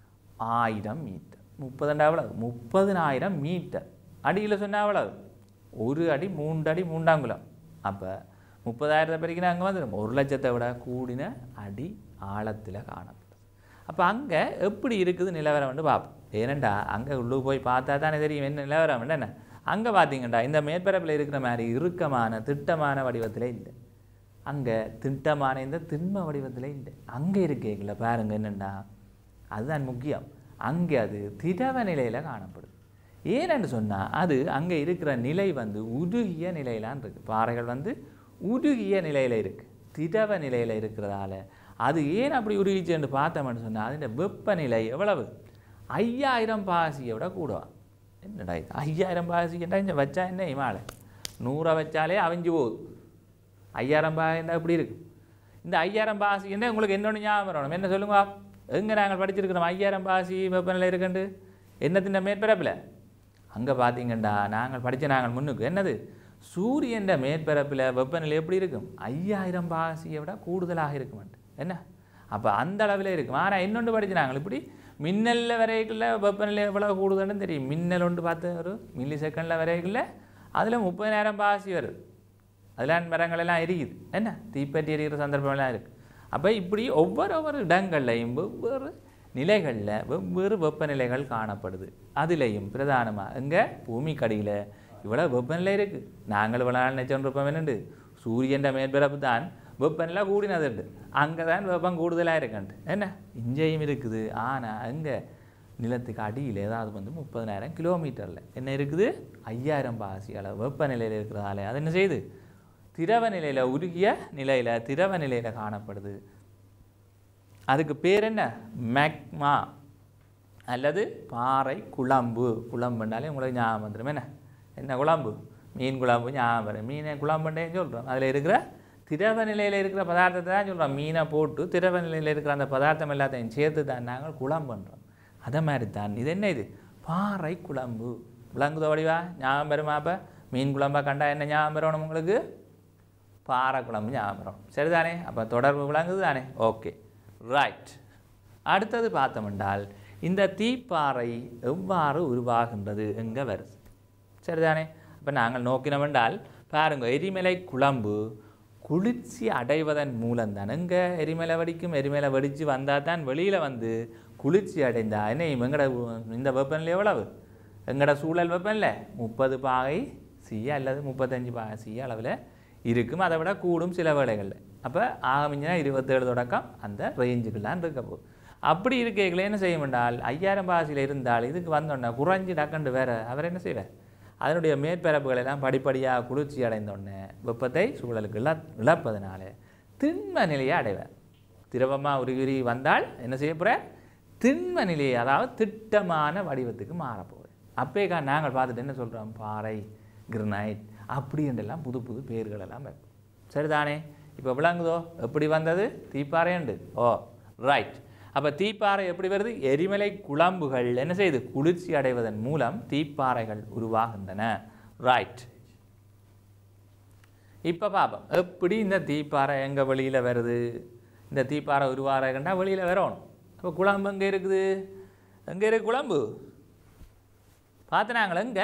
1000 மீட்டர். 30 என்றால் எவ்வளவு? 30,000 மீட்டர். அடியில் சொன்னால் எவ்வளவு? 1 அடி 3 அடி 3 அங்குலம். அப்போ 30,000 பெருக்கினா அங்கே வந்துடும் 1,00,000 விட கூடின அடி ஆழத்தில் காணப்படுது. அப்போ அங்கே எப்படி இருக்குது நிலவரம் வந்து பார்ப்போம். ஏனெண்டா அங்கே உள்ளே போய் பார்த்தா தானே தெரியும் என்ன நிலவரம் என்ன. அங்கே பார்த்தீங்கண்டா இந்த மேற்பரப்பில் இருக்கிற மாதிரி இறுக்கமான திட்டமான வடிவத்தில் இல்லை, அங்கே திட்டமான இந்த திண்ம வடிவத்தில் இல்லை. அங்கே இருக்கீங்கள பாருங்க என்னென்னா அதுதான் முக்கியம். அங்கே அது திரவ நிலையில் காணப்படுது. ஏன்னு சொன்னால் அது அங்கே இருக்கிற நிலை வந்து உருகிய நிலையிலான் இருக்குது. பாறைகள் வந்து உருகிய நிலையில் இருக்குது, திரவ நிலையில் இருக்கிறதால அது ஏன் அப்படி உருகிச்சுன்னு பார்த்தோம்னு சொன்னால் அதோட வெப்பநிலை எவ்வளவு? 5000 பாசியை விட கூடுவான். என்னடா 5000 பாசி கேட்டால் இங்கே வச்சா என்ன இமாலை 100 வச்சாலே அவிஞ்சு போகுது. 5000 பாசின்னா எப்படி இருக்கும்? இந்த 5000 பாசி என்ன உங்களுக்கு என்னொன்று ஞாபகம் வரணும். என்ன சொல்லுங்க, எங்கே நாங்கள் படிச்சிருக்கிறோம் 5000 பாசி வெப்பநிலை இருக்குண்டு என்னத்தின் மேற்பரப்பில்? அங்கே பார்த்தீங்கண்டா நாங்கள் நாங்கள் முன்னுக்கு என்னது சூரியன் மேற்பரப்பில் வெப்பநிலை எப்படி இருக்கும்? 5000 பாசியை விட கூடுதலாக இருக்கும் என்ன? அப்போ அந்த அளவில் இருக்கும். ஆனால் இன்னொன்று படிச்சு நாங்கள் இப்படி மின்னலில் வரைக்குள்ள வெப்பநிலை எவ்வளோ கூடுதல்னு தெரியும். மின்னல் ஒன்று பார்த்து ஒரு மில்லி செகண்டில் வரைக்குள்ள அதில் 30,000 பாசி வருது. அதெல்லாம் மரங்களெல்லாம் எரியுது என்ன, தீப்பற்றி எரிகிற சந்தர்ப்பம்லாம் இருக்குது. அப்போ இப்படி ஒவ்வொரு இடங்கள்லையும் வெவ்வேறு நிலைகளில் வெவ்வேறு வெப்பநிலைகள் காணப்படுது. அதுலேயும் பிரதானமாக எங்கே பூமிக்கடியில் இவ்வளோ வெப்பநிலை இருக்குது. நாங்கள் இவ்வளோ நாள் நினைச்சோன்றிருப்போம் என்னண்டு சூரியன் மேற்பரப்பு தான் வெப்பநிலை கூடினதுண்டு, அங்கே தான் வெப்பம் கூடுதலாக இருக்குன்ட்டு என்ன இங்கேயும் இருக்குது. ஆனால் அங்கே நிலத்துக்கு அடியில் ஏதாவது 30,000 கிலோமீட்டரில் என்ன இருக்குது 5000 பாசி அளவு வெப்பநிலையில் இருக்கிறதால அது என்ன செய்யுது திரவ நிலையில் உருகிய நிலையில் திரவ நிலையில் காணப்படுது. அதுக்கு பேர் என்ன மேக்மா அல்லது பாறை குழம்பு. குழம்புனாலே உங்களுக்கு ஞாபகம் வந்துடும் என்ன என்ன குழம்பு மீன் குழம்பு ஞாபகம் வரும். மீனை குழம்புன்னு சொல்கிறோம். அதில் இருக்கிற திரவ நிலையில் இருக்கிற பதார்த்தத்தை தான் சொல்கிறோம். மீனை போட்டு திரவ நிலையில் இருக்கிற அந்த பதார்த்தம் எல்லாத்தையும் சேர்த்து தான் நாங்கள் குழம்பு பண்ணுறோம். அதை மாதிரி தான் இது என்ன இது பாறை குழம்பு. விளங்குதோ வடிவா ஞாபகம் வருமா? அப்போ மீன் குழம்பா கண்டா என்ன ஞாபகம் வரணும் உங்களுக்கு? பாறை குழம்பு ஞாபகம் வரும். சரிதானே? அப்போ தொடர்பு விளங்குது தானே? Okay right. அடுத்தது பார்த்தோம்னால் இந்த தீப்பாறை எவ்வாறு உருவாகின்றது எங்கே வருது? சரிதானே? அப்போ நாங்கள் நோக்கினோம் என்றால் பாருங்க, எரிமலை குழம்பு குளிர்ச்சி அடைவதன் மூலம்தான். எங்கே எரிமலை வெடிக்கும்? எரிமலை வெடித்து வந்தால் தான் வெளியில் வந்து குளிர்ச்சி அடைந்தா என்ன எங்கட இந்த வெப்பநிலை எவ்வளவு? எங்கட சூழல் வெப்பநிலை 30 பாகை சி அல்லது 35 பாகை சி அளவில் இருக்கும். அதை விட கூடும் சில வேளைகளில். அப்போ ஆகமிஞ்சினா 27 தொடக்கம் அந்த ரேஞ்சுக்கெல்லாம் இருக்க போகுது. அப்படி இருக்கைகளை என்ன செய்ய வேண்டால் 5000 பாசியில் இருந்தால் இதுக்கு வந்தோடனே குறைஞ்சி டக்கண்டு வேறு அவர் என்ன செய்வார்? அதனுடைய மேற்பரப்புகளெல்லாம் படிப்படியாக குளிர்ச்சி அடைந்தோடனே வெப்பத்தை சூழலுக்கு இழப்பதனால திண்ம நிலையை அடைவார். திரவமாக உருகி வந்தால் என்ன செய்ய போகிற திண்ம நிலையை, அதாவது திட்டமான வடிவத்துக்கு மாறப்போகுது. அப்பேக்கா நாங்கள் பார்த்துட்டு என்ன சொல்கிறோம்? பாறை கிரனைட் அப்படி என்றெல்லாம் புது புது பேர்களெல்லாம் வைப்போம். சரிதானே? இப்போ விளங்குதோ எப்படி வந்தது தீப்பாறைண்டு? ஓ ரைட். அப்போ தீப்பாறை எப்படி வருது? எரிமலை குழம்புகள் என்ன செய்யுது? குளிர்ச்சி அடைவதன் மூலம் தீப்பாறைகள் உருவாகின்றன. ரைட். இப்போ பார்ப்போம் எப்படி இந்த தீப்பாறை எங்கே வெளியில் வருது. இந்த தீப்பாறை உருவாகிறதுன்னா வெளியில் வரணும். அப்போ குழம்பு எங்கே இருக்குது? எங்கே இருக்குது குழம்பு? பார்த்துனாங்களே எங்கே?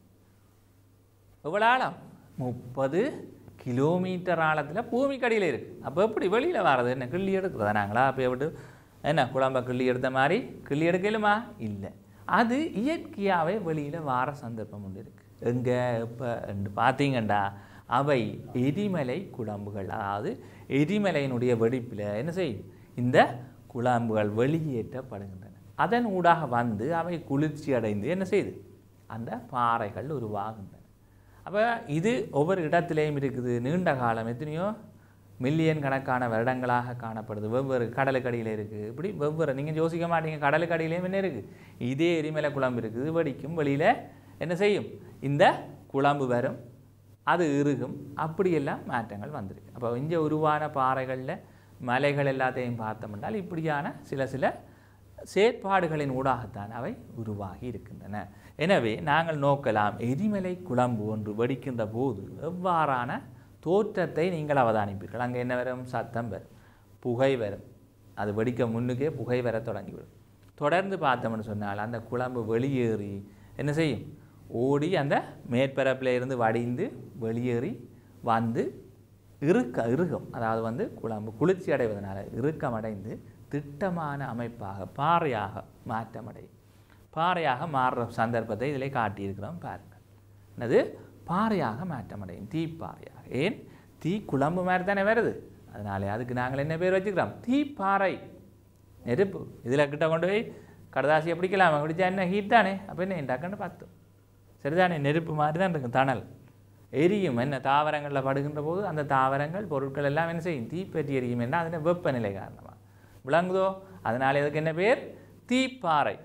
எவ்வளோ ஆழம்? 30 கிலோமீட்டர் ஆழத்தில் பூமிக்கடியில் இருக்குது. அப்போ எப்படி வெளியில் வர்றது? என்ன கிள்ளி எடுக்கிறதா நாங்களா? அப்போ விட்டு என்ன குழம்பை கிள்ளி எடுத்த மாதிரி கிள்ளி எடுக்கலுமா? இல்லை, அது இயற்கையாகவே வெளியில் வார சந்தர்ப்பம் ஒன்று இருக்குது. எங்கே இப்போ பார்த்தீங்கண்டா அவை எரிமலை குழம்புகள், அதாவது எரிமலையினுடைய வெடிப்பில் என்ன செய்யும்? இந்த குழம்புகள் வெளியேற்றப்படுகின்றன. அதன் ஊடாக வந்து அவை குளிர்ச்சி அடைந்து என்ன செய்யுது? அந்த பாறைகள் உருவாகின்றன. அப்போ இது ஒவ்வொரு இடத்துலையும் இருக்குது. நீண்ட காலம் எத்தனையோ மில்லியன் கணக்கான வருடங்களாக காணப்படுது. வெவ்வேறு கடலுக்கடியில் இருக்குது. இப்படி வெவ்வேறு நீங்கள் யோசிக்க மாட்டீங்க. கடலுக்கடியிலையும் என்ன இருக்குது? இதே எரிமலை குழம்பு இருக்குது. வெடிக்கும், வெளியில் என்ன செய்யும்? இந்த குழம்பு வரும், அது இறுகும். அப்படியெல்லாம் மாற்றங்கள் வந்திருக்கு. அப்போ இங்கே உருவான பாறைகளில் மலைகள் எல்லாத்தையும் பார்த்தோம்னால் இப்படியான சில செயற்பாடுகளின் ஊடாகத்தான் அவை உருவாகி இருக்கின்றன. எனவே நாங்கள் நோக்கலாம் எரிமலை குழம்பு ஒன்று வெடிக்கின்ற போது எவ்வாறான தோற்றத்தை நீங்கள் அவதானிப்பீர்கள். அங்கே என்ன வரும்? சத்தம் வரும், புகை வரும். அது வெடிக்க முன்னுக்கே புகை வர தொடங்கிவிடும். தொடர்ந்து பார்த்தோம்னு சொன்னால் அந்த குழம்பு வெளியேறி என்ன செய்யும்? ஓடி அந்த மேற்பரப்பில் இருந்து வடிந்து வெளியேறி வந்து இறுகும். அதாவது வந்து குழம்பு குளிர்ச்சி அடைவதனால இறுக்கமடைந்து திட்டமான அமைப்பாக பாறையாக மாற்றமடையும். பாறையாக மாறுற சந்தர்ப்பத்தை இதில் காட்டியிருக்கிறோம் பாருங்கள். என்னது? பாறையாக மாற்றமடையும், தீப்பாறையாக. ஏன்? தீ குழம்பு மாதிரி தானே வருது. அதனாலே அதுக்கு நாங்கள் என்ன பேர் வச்சுக்கிறோம்? தீப்பாறை. நெருப்பு இதில் கிட்ட கொண்டு போய் கடதாசியை பிடிக்கலாமா? பிடிச்சா என்ன ஹீட் தானே. அப்போ என்ன டக்குன்னு பார்த்தோம். சரிதானே? நெருப்பு மாதிரி தான் இருக்கும். தணல் எரியும். என்ன தாவரங்களில் படுகின்ற போது அந்த தாவரங்கள் பொருட்கள் எல்லாம் என்ன செய்யும்? தீப்பற்றி எரியும். என்ன? அதில் வெப்பநிலை காரணமாக விளங்குதோ? அதனால இதுக்கு என்ன பேர்? தீப்பாறை.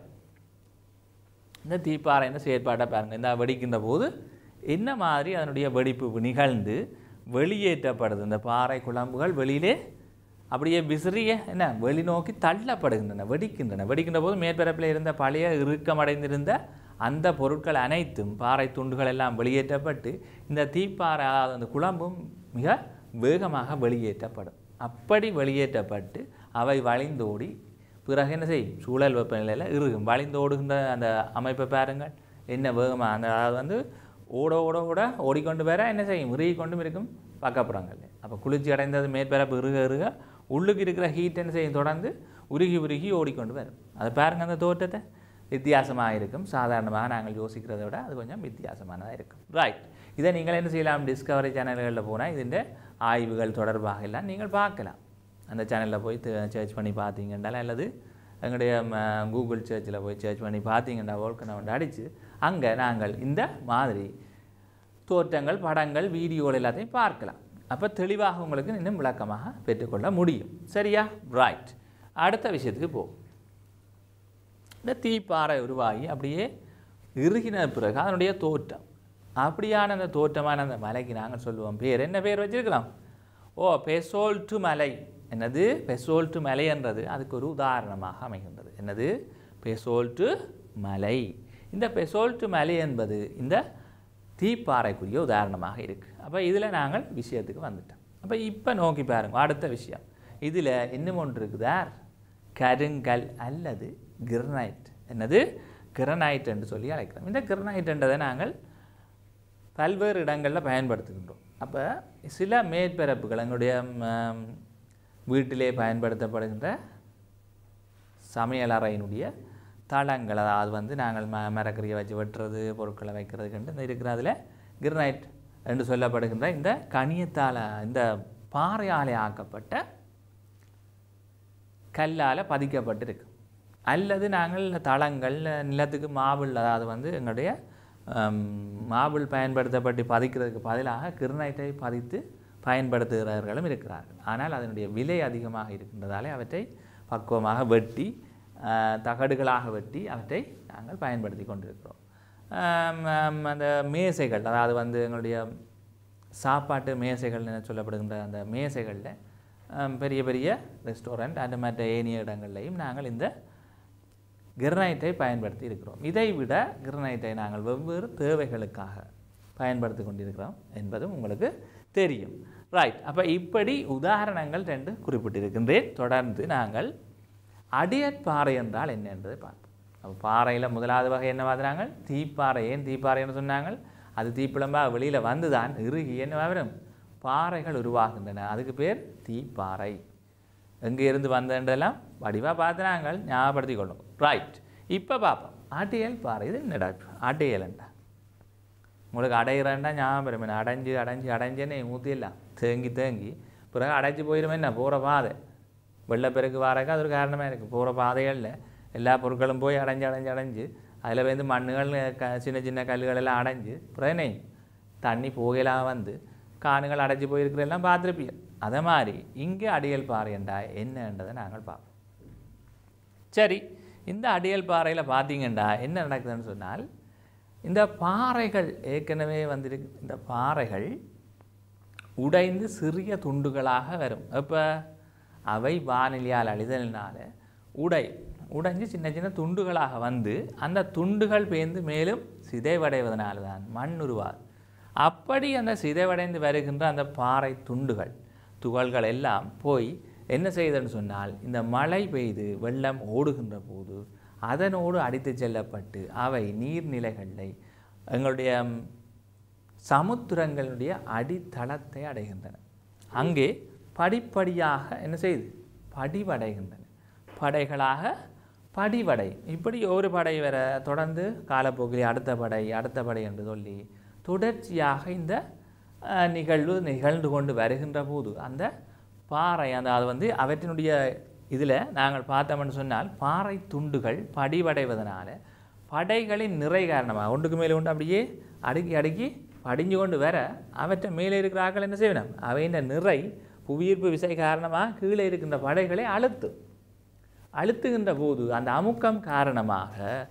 இந்த தீப்பாறை இந்த செயற்பாட்டை பாருங்கள். இந்த வெடிக்கின்ற போது என்ன மாதிரி அதனுடைய வெடிப்பு நிகழ்ந்து வெளியேற்றப்படுது. இந்த பாறை குழம்புகள் வெளியிலே அப்படியே விசிறிய என்ன வெளிநோக்கி தள்ளப்படுகின்றன, வெடிக்கின்றன. வெடிக்கின்ற போது மேற்பரப்பில் இருந்த பழைய இறுக்கமடைந்திருந்த அந்த பொருட்கள் அனைத்தும் பாறை துண்டுகள் எல்லாம் வெளியேற்றப்பட்டு இந்த தீப்பாறை அதாவது அந்த குழம்பும் மிக வேகமாக வெளியேற்றப்படும். அப்படி வெளியேற்றப்பட்டு அவை வழிந்தோடி பிறகு என்ன செய்யும், சூழல் வெப்பநிலையில் இறுகும். வழிந்தோடுகின்ற அந்த அமைப்பை பாருங்கள், என்ன வேகமாக அந்த அதாவது வந்து ஓட ஓட ஓட ஓடிக்கொண்டு வர என்ன செய்யும், இறுகி கொண்டும் இருக்கும் பக்கப்புறங்கள். அப்போ குளிர்ச்சி அடைந்தது மேற்பரப்பு இறுக இறுக உள்ளுக்கு இருக்கிற ஹீட் என்ன செய்யும், தொடர்ந்து உருகி உருகி ஓடிக்கொண்டு வரும். அதை பாருங்கள், அந்த தோற்றத்தை வித்தியாசமாக இருக்கும். சாதாரணமாக நாங்கள் யோசிக்கிறத விட அது கொஞ்சம் வித்தியாசமானதாக இருக்கும். ரைட், இதை நீங்கள் என்ன செய்யலாம், டிஸ்கவரி சேனல்களில் போனால் இதுன்ற ஆய்வுகள் தொடர்பாக எல்லாம் நீங்கள் பார்க்கலாம். அந்த சேனலில் போய் சர்ச் பண்ணி பார்த்தீங்கன்றால் அல்லது எங்களுடைய கூகுள் சர்ச்சில் போய் சர்ச் பண்ணி பார்த்தீங்கன்னா ஓல்கனவுண்ட் அடித்து அங்கே நாங்கள் இந்த மாதிரி தோற்றங்கள், படங்கள், வீடியோகள் எல்லாத்தையும் பார்க்கலாம். அப்போ தெளிவாக உங்களுக்கு இன்னும் விளக்கமாக பெற்றுக்கொள்ள முடியும். சரியா? ரைட், அடுத்த விஷயத்துக்கு போ. இந்த தீப்பாறை உருவாகி அப்படியே இறுகின பிறகு அதனுடைய தோற்றம், அப்படியான அந்த தோற்றமான அந்த மலைக்கு நாங்கள் சொல்லுவோம் பேர் என்ன பேர் வச்சுருக்கலாம்? பெசோல்ட்டு மலை. என்னது? பெசோல்ட்டு மலை என்றது அதுக்கு ஒரு உதாரணமாக அமைகின்றது. என்னது? பெசோல்ட்டு மலை. இந்த பெசோல்ட்டு மலை என்பது இந்த தீப்பாறைக்குரிய உதாரணமாக இருக்குது. அப்போ இதில் நாங்கள் விஷயத்துக்கு வந்துட்டோம். அப்போ இப்போ நோக்கி பாருங்க அடுத்த விஷயம். இதில் இன்னும் ஒன்று இருக்குதார், கருங்கல் அல்லது கிரனைட். என்னது? கிரனைட் என்று சொல்லி அழைக்கிறோம். இந்த கிரனைட் என்றதை நாங்கள் பல்வேறு இடங்களில் பயன்படுத்துகின்றோம். அப்போ சில மேற்பரப்புகள் எங்களுடைய வீட்டிலே பயன்படுத்தப்படுகின்ற சமையலறையினுடைய தளங்கள், அதாவது வந்து நாங்கள் மரக்கறியை வச்சு வெட்டுறது, பொருட்களை வைக்கிறதுக்கு இருக்கிறதுல கிரனைட் என்று சொல்லப்படுகின்ற இந்த கனியத்தால் இந்த பாறையாலே ஆக்கப்பட்ட கல்லால் பதிக்கப்பட்டிருக்கு. அல்லது நாங்கள் தளங்கள் நிலத்துக்கு மாபிள், அதாவது வந்து எங்களுடைய மாபிள் பயன்படுத்தப்பட்டு பதிக்கிறதுக்கு பதிலாக கிரனைட்டை பதித்து பயன்படுத்துகிறவர்களும் இருக்கிறார்கள். ஆனால் அதனுடைய விலை அதிகமாக இருக்கின்றதாலே அவற்றை பக்குவமாக வெட்டி தகடுகளாக வெட்டி அவற்றை நாங்கள் பயன்படுத்தி கொண்டிருக்கிறோம். அந்த மேசைகள், அதாவது வந்து எங்களுடைய சாப்பாட்டு மேசைகள் என சொல்லப்படுகின்ற அந்த மேசைகளில் பெரிய பெரிய ரெஸ்டாரண்ட் அந்த மற்ற ஏனைய இடங்கள்லையும் நாங்கள் இந்த கிரனைட்டை பயன்படுத்தி இருக்கிறோம். இதை விட கிரனைட்டை நாங்கள் வெவ்வேறு தேவைகளுக்காக பயன்படுத்தி கொண்டிருக்கிறோம் என்பதும் உங்களுக்கு தெரியும். ரைட், அப்போ இப்படி உதாரணங்கள் 2 குறிப்பிட்டிருக்கின்றேன். தொடர்ந்து நாங்கள் அடியற்பாறை என்றால் என்ன என்பதை பார்ப்போம். அப்போ பாறையில் முதலாவது வகை என்ன பார்த்துறாங்க, தீப்பாறை. ஏன் தீப்பாறைன்னு சொன்னாங்க? அது தீப்பிழம்பாக வெளியில் வந்து தான் இறுகி என்ன வரும், பாறைகள் உருவாகின்றன. அதுக்கு பேர் தீப்பாறை. எங்கே இருந்து வந்ததெல்லாம் வடிவாக பார்த்து நாங்கள் ஞாபகப்படுத்தி கொள்ளும். ரைட், இப்போ பார்ப்போம் அடையல் பாறை. இது என்னடா அடையல்ண்டா? உங்களுக்கு அடையிறேன்டா ஞாபகம், அடைஞ்சு அடைஞ்சு அடைஞ்சேன்னு ஊற்றிடலாம், தேங்கி தேங்கி பிறகு அடைச்சி போயிடும். என்ன போகிற பாதை வெள்ளப்பெருக்கு வாரக்கு அது ஒரு காரணமாக இருக்குது. போகிற பாதைகளில் எல்லா பொருட்களும் போய் அடைஞ்சு அடைஞ்சு அடைஞ்சு அதில் வந்து மண்ணுகள் சின்ன சின்ன கல்லுகள் எல்லாம் அடைஞ்சு பிறகு தண்ணி போகலாம் வந்து காணுகள் அடைச்சி போயிருக்கிறதெல்லாம் பார்த்துருப்பீங்க. அதே மாதிரி இங்கே அடியல் பாறை என்றா என்னன்றதை நாங்கள் பார்ப்போம். சரி, இந்த அடியல் பாறையில் பார்த்தீங்கன்னா என்ன நடக்குதுன்னு சொன்னால், இந்த பாறைகள் ஏற்கனவே வந்திருக்கு. இந்த பாறைகள் உடைந்து சிறிய துண்டுகளாக வரும். இப்போ அவை வானிலையால் அழிதலினால உடைஞ்சு சின்ன சின்ன துண்டுகளாக வந்து அந்த துண்டுகள் பேர்ந்து மேலும் சிதைவடைவதனால தான் மண் உருவாது. அப்படி அந்த சிதைவடைந்து வருகின்ற அந்த பாறை துகள்கள் எல்லாம் போய் என்ன செய்யுதுன்னு சொன்னால், இந்த மழை பெய்து வெள்ளம் ஓடுகின்ற போது அதனோடு அடித்து செல்லப்பட்டு அவை நீர்நிலைகளை எங்களுடைய சமுத்திரங்களுடைய அடித்தளத்தை அடைகின்றன. அங்கே படிப்படியாக என்ன செய்யுது, படிவடைகின்றன. படைகளாக படிவடை. இப்படி ஒரு படை வர தொடர்ந்து காலப்போக்கில் அடுத்த படை என்று சொல்லி தொடர்ச்சியாக இந்த நிகழ்வு நிகழ்ந்து கொண்டு வருகின்ற போது அந்த பாறை அது வந்து அவற்றினுடைய இதில் நாங்கள் பார்த்தோம்னு சொன்னால் பாறை துண்டுகள் படிவடைவதனால படைகளின் நிறை காரணமாக ஒன்றுக்கு மேலே ஒன்று அப்படியே அடுக்கி அடுக்கி படிஞ்சு கொண்டு வர அவற்றை மேலே இருக்கிற ஆக்கள் என்ன செய்யணும், அவையின் நிறை புவியீர்ப்பு விசை காரணமாக கீழே இருக்கின்ற படைகளை அழுத்துகின்ற போது அந்த அமுக்கம்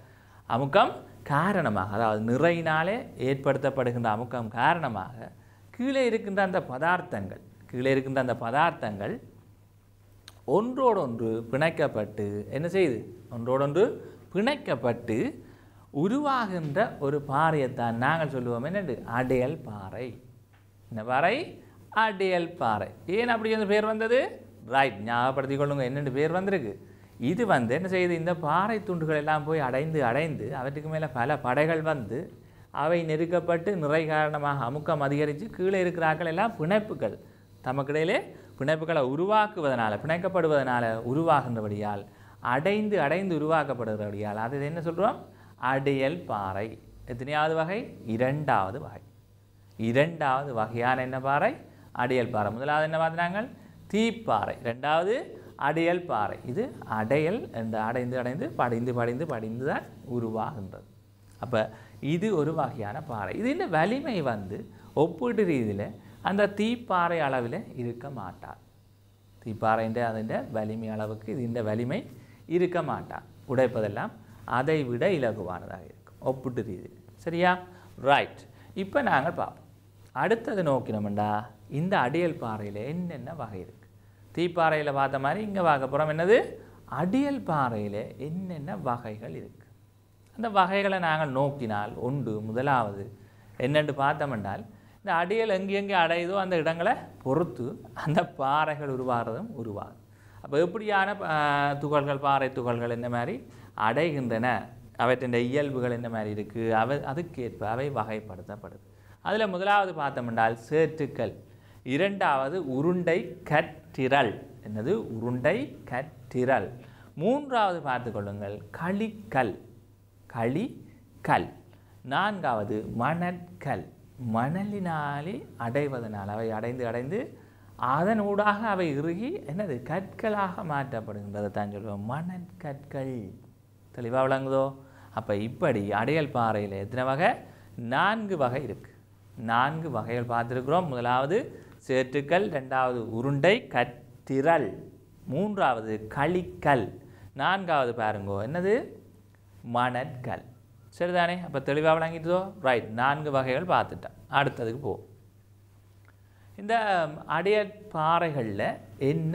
காரணமாக அதாவது நிறையினாலே ஏற்படுத்தப்படுகின்ற அமுக்கம் காரணமாக கீழே இருக்கின்ற அந்த பதார்த்தங்கள் ஒன்றோடொன்று பிணைக்கப்பட்டு என்ன செய்யுது? ஒன்றோடொன்று பிணைக்கப்பட்டு உருவாகின்ற ஒரு பாறையைத்தான் நாங்கள் சொல்லுவோம் என்னண்டு? அடையல் பாறை. இந்த பாறை அடையல் பாறை. ஏன் அப்படி அந்த பேர் வந்தது? ரைட், ஞாபகப்படுத்திக் கொள்ளுங்க என்னென்று பேர் வந்திருக்கு. இது என்ன செய்யுது? இந்த பாறை துண்டுகள் எல்லாம் போய் அடைந்து அவற்றுக்கு மேலே பல படைகள் வந்து அவை நெருக்கப்பட்டு நிறை காரணமாக அமுக்கம் அதிகரித்து கீழே இருக்கிறார்கள் எல்லாம் பிணைப்புகள் தமக்கிடையிலே பிணைப்புகளை உருவாக்குவதனால பிணைக்கப்படுவதனால உருவாகின்றபடியால் அடைந்து உருவாக்கப்படுகிறபடியால் அது என்ன சொல்கிறோம்? அடையல் பாறை. எத்தனையாவது வகை? இரண்டாவது வகையான என்ன பாறை? அடையல் பாறை. முதலாவது என்ன பார்த்தாங்க? தீப்பாறை. இரண்டாவது அடையல் பாறை. இது அடையல் என்ற அடைந்து படிந்து தான் உருவாகின்றது. அப்போ இது ஒரு வகையான பாறை. இது வலிமை ஒப்பீட்டு ரீதியில் அந்த தீப்பாறை அளவில் இருக்க மாட்டார். தீப்பாறைன்ற அதன் வலிமை அளவுக்கு இது வலிமை இருக்க மாட்டார். உடைப்பதெல்லாம் அதை விட இலகுவானதாக இருக்கும் ஒப்பீட்டு ரீதியில். சரியா? ரைட். இப்போ நாங்கள் பார்ப்போம். அடுத்தது நோக்கினோம்டா இந்த அடியல் பாறையில் என்னென்ன வகை இருக்குது. தீப்பாறையில் பார்த்த மாதிரி இங்கே பார்க்க போகிறோம் என்னது? அடியல் பாறையில் என்னென்ன வகைகள் இருக்குது. அந்த வகைகளை நாங்கள் நோக்கினால் முதலாவது என்னென்று பார்த்தோம்னால் இந்த அடியல் எங்கெங்கே அடையுதோ அந்த இடங்களை பொறுத்து அந்த பாறைகள் உருவாகிறதும் உருவாகும். அப்போ எப்படியான துகள்கள் பாறை துகள்கள் என்ன மாதிரி அடைகின்றன, அவற்றின் இயல்புகள் என்ன மாதிரி இருக்குது, அதுக்கேற்ப அவை வகைப்படுத்தப்படுது. அதில் முதலாவது பார்த்தோம்னால் சேற்றுக்கள், இரண்டாவது உருண்டை கற்றிரல். என்னது? உருண்டை கற்றிரல். மூன்றாவது பார்த்துக்கொள்ளுங்கள் களிக்கல். நான்காவது மணற்கல். மணலினாலே அடைவதனால் அவை அடைந்து அதன் ஊடாக அவை இறுகி என்னது? கற்களாக மாற்றப்படுகின்றது தான் சொல்லுவோம் மணற்கற்கள். தெளிவாக விளங்குதோ? அப்போ இப்படி அடையல் பாறையில் எத்தனை வகை? 4 வகை இருக்குது. 4 வகைகள் பார்த்துருக்குறோம். முதலாவது சேற்றுக்கல், ரெண்டாவது உருண்டை கற்றிரல், மூன்றாவது களிக்கல், நான்காவது பாருங்கோ என்னது? மணற்கல். சரிதானே? அப்போ தெளிவாக விளங்கிட்டதோ? ரைட். 4 வகைகள் பார்த்துட்டேன். அடுத்ததுக்கு போ. இந்த அடையல் பாறைகளில் என்ன